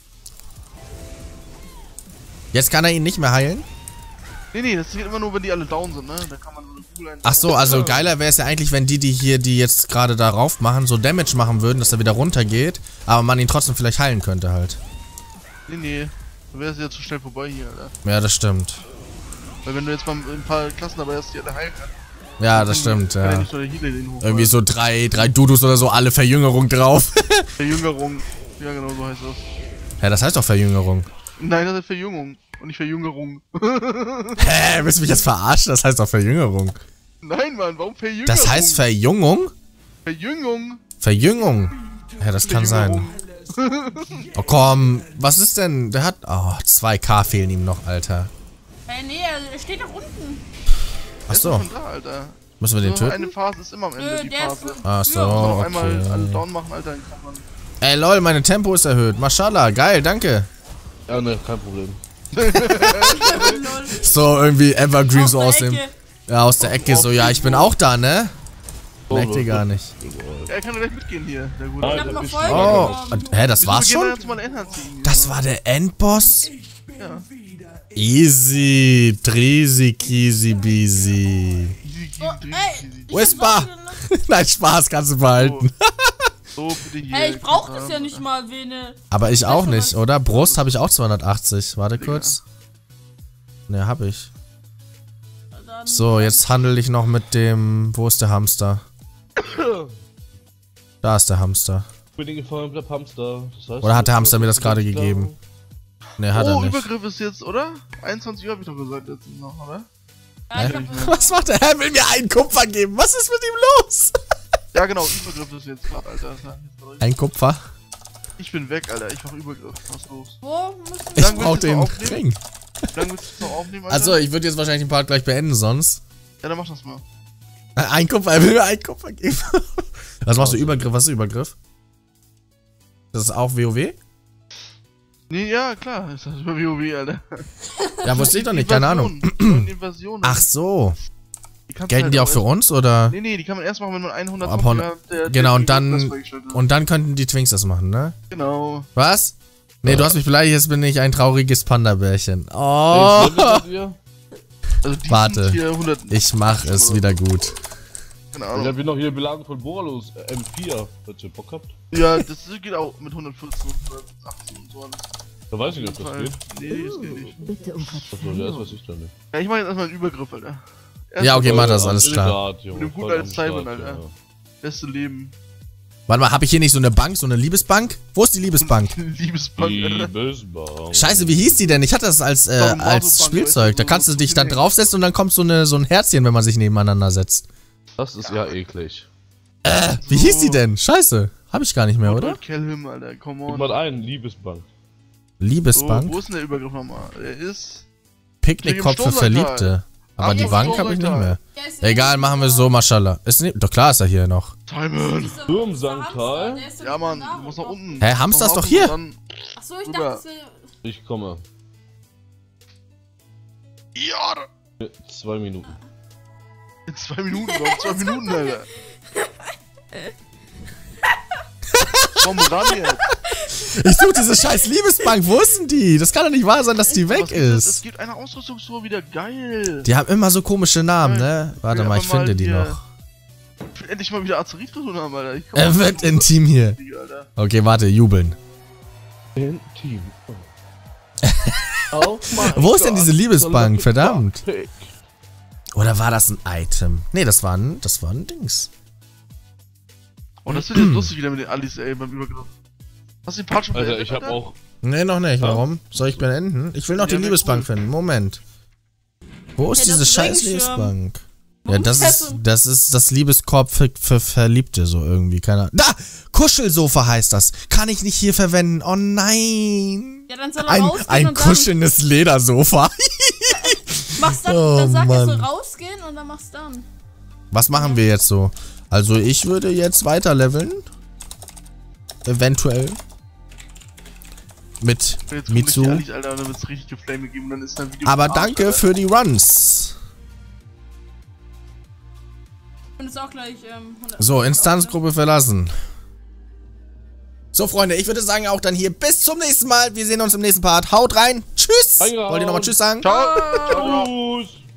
B: Jetzt kann er ihn nicht mehr heilen?
C: Nee, das geht immer nur, wenn die alle down sind, ne? Da kann man so eine Kugel ein.
B: Ach so, also geiler wäre es ja eigentlich, wenn die hier, die jetzt gerade da rauf machen, so Damage machen würden, dass er wieder runtergeht, aber man ihn trotzdem vielleicht heilen könnte halt.
C: Nee. Dann wäre es ja zu schnell vorbei hier, Alter.
B: Ja, das stimmt.
C: Weil wenn du jetzt mal ein paar Klassen dabei hast, die alle heilen kann.
B: Ja, das stimmt,
C: Kann ja
B: ja.
C: nicht nur der Healer den hoch.
B: Irgendwie so drei Dudus oder so, alle Verjüngerung drauf.
C: Verjüngerung. Ja, genau, so heißt das.
B: Ja, das heißt doch Verjüngerung.
C: Nein, das ist Verjüngung und nicht Verjüngerung.
B: Hä, willst du mich jetzt verarschen? Das heißt doch Verjüngerung.
C: Nein, Mann, warum Verjüngerung?
B: Das heißt Verjüngung?
C: Verjüngung.
B: Verjüngung. Ja, das kann sein. Oh komm, was ist denn? Der hat... Oh, 2K fehlen ihm noch, Alter.
A: Nee, er steht doch unten.
B: Achso. Müssen wir den töten?
C: Eine Phase ist immer am Ende die Phase.
B: Achso,
C: Noch
B: okay.
C: einmal alle down machen, Alter, dann kann man...
B: Ey, lol, meine Tempo ist erhöht. Mashallah, geil, danke.
D: Ja, ne, kein Problem.
B: So, irgendwie Evergreen so aus dem...
A: Ecke.
B: Ja, aus der Ecke so, ja, ich bin auch da, ne? Merkt ihr gar nicht.
C: Ja, er kann doch gleich mitgehen hier, der Gute.
A: Ich hab noch Folge
B: Oh,
A: bekommen.
B: hä, das war's
C: Wieso gehen wir
B: schon?
C: jetzt mal Endhand ziehen?
B: Das war der Endboss?
C: Ja.
B: Easy, treasy, easy, beasy. Whisper! Nein, Spaß, kannst du behalten.
C: So, bitte hier.
A: Ey, ich brauch das ja nicht mal, Vene.
B: Aber ich auch nicht, oder? Brust habe ich auch 280. Warte kurz. Ne, hab ich. So, jetzt handle ich noch mit dem... Wo ist der Hamster? Da ist der Hamster.
D: Für den Gefallen bleibt Hamster. Das heißt,
B: Oder hat der Hamster mir das gerade gegeben? Ne, hat er
C: Oh,
B: nicht.
C: Übergriff ist jetzt, oder? 21 Uhr hab ich doch gesagt letztens noch, oder?
A: Ja, ich hab,
B: Was macht er? Er will mir einen Kupfer geben. Was ist mit ihm los?
C: Ja, genau, Übergriff ist jetzt gerade, Alter.
B: Ein Kupfer?
C: Ich bin weg, Alter. Ich mach Übergriff. Was ist los?
A: wo müssen
B: Ich
C: Dann
B: brauch
C: willst du
B: den
C: noch aufnehmen?
B: Ring.
C: Wie lange willst du es noch aufnehmen, Alter?
B: Also, ich würde jetzt wahrscheinlich den Part gleich beenden, sonst.
C: Ja, dann mach das mal.
B: Ein Kupfer, er will mir einen Kupfer geben. Was machst du? Übergriff? Was ist Übergriff? Das ist auch WoW?
C: Nee, ja, klar. Ist das über WoW, Alter.
B: Ja, wusste ich doch nicht, keine Ahnung.
C: Invasion.
B: Ach so.
C: kannst
B: Gelten
C: halt
B: die auch für uns, oder?
C: Nee, die kann man erst machen, wenn man 100
B: Ab 100 genau, und dann könnten die Twinks das machen, ne?
C: Genau.
B: Was? Nee, du hast mich beleidigt, jetzt bin ich ein trauriges Panda-Bärchen. Oh!
C: Also die
B: Warte,
C: sind hier 100.
B: ich mach es wieder gut.
C: Keine
D: Ich
C: Ahnung.
D: hab hier noch hier Belagerung von Boralos M4. Hat ihr Bock gehabt?
C: Ja, das geht auch mit 114 und 118 und so.
D: Da weiß ich nicht, ob das geht.
C: Nee, das geht nicht.
E: Bitte um
D: Achso, ja, das weiß ich dann nicht.
C: Ja, ich mach jetzt erstmal einen Übergriff, Alter.
B: Ja, okay, mach das, alles klar.
C: Mit dem guten alten Simon, Alter. Beste Leben.
B: Warte mal, hab ich hier nicht so eine Bank, so eine Liebesbank? Wo ist die Liebesbank?
C: Liebesbank, Alter.
D: Liebesbank.
B: Scheiße, wie hieß die denn? Ich hatte das als Spielzeug. Da kannst du dich dann draufsetzen und dann kommt so ein Herzchen, wenn man sich nebeneinander setzt.
D: Das ist ja eklig.
B: Wie hieß die denn? Scheiße. Hab ich gar nicht mehr, oder?
C: Kill him, Alter, come
D: Guck
C: on.
D: mal ein, Liebesbank.
C: So,
B: Liebesbank?
C: wo ist denn der Übergriff nochmal? Der ist...
B: Picknickkopf für Verliebte. Aber die Bank habe ich nicht mehr. Egal, machen wir so, Mashallah. Ist nicht, doch klar ist er hier noch.
C: Simon!
D: Turmsanktal?
C: Ja, Mann, du musst nach unten.
B: Hä, Hamster ist doch hier.
A: Achso, ich dachte, das wäre.
D: Ich komme.
C: Ja!
D: 2 Minuten.
C: In 2 Minuten, noch 2 Minuten, Alter. Komm ran jetzt.
B: Ich suche diese scheiß Liebesbank. Wo ist denn die? Das kann doch nicht wahr sein, dass die weg
C: Was ist das? Es
B: ist.
C: gibt eine Ausrüstungstour wieder, geil.
B: Die haben immer so komische Namen, ne? Warte
C: will
B: mal, ich
C: aber mal
B: finde die
C: hier-
B: noch.
C: Ich will endlich mal wieder Azerit gefunden haben, Alter. Ich komm
B: Er wird intim hier.
C: Alter.
B: Okay, warte, jubeln.
D: Team. Oh mein
B: Wo ist denn
D: Gott,
B: diese Liebesbank?
D: so
B: Verdammt.
D: pick.
B: Oder war das ein Item? Nee, das war ein Dings.
C: Und das wird jetzt lustig wieder mit den Allis, ey, beim Übergriff. Hast du den Part schon
D: Alter,
C: beendet,
D: ich hab
C: Alter?
D: auch.
B: Nee, noch nicht. Warum? Soll ich beenden? Ich will noch die
C: Ja, wär
B: Liebesbank
C: cool.
B: finden. Moment. Wo ist
A: Hey,
B: diese
A: das
B: scheiß
A: Regenschirm.
B: Liebesbank? Ja, das ist das Liebeskorb für Verliebte, so irgendwie. Keine Ahnung. Da! Kuschelsofa heißt das. Kann ich nicht hier verwenden. Oh nein.
A: Ja, dann soll er rausgehen
B: Ein
A: und
B: kuschelndes Ledersofa.
A: dann machst dann,
B: Oh,
A: dann sag er so
B: Mann.
A: rausgehen und dann machst dann.
B: Was machen wir jetzt so? Also ich würde jetzt weiter leveln. Eventuell. Mit
C: Jetzt kommt
B: Mitsu.
C: die Allis, Alter, und dann wird's richtig geflame geben und dann ist dein Video...
B: Aber
C: am Arsch,
B: danke
C: Alter.
B: für die Runs.
A: Und ist auch gleich 100.
B: So, Instanzgruppe verlassen. So, Freunde, ich würde sagen auch dann hier bis zum nächsten Mal. Wir sehen uns im nächsten Part. Haut rein. Tschüss.
D: Reingehauen.
B: Wollt ihr nochmal Tschüss sagen?
C: Ciao! Ciao, ciao!
D: Tschüss.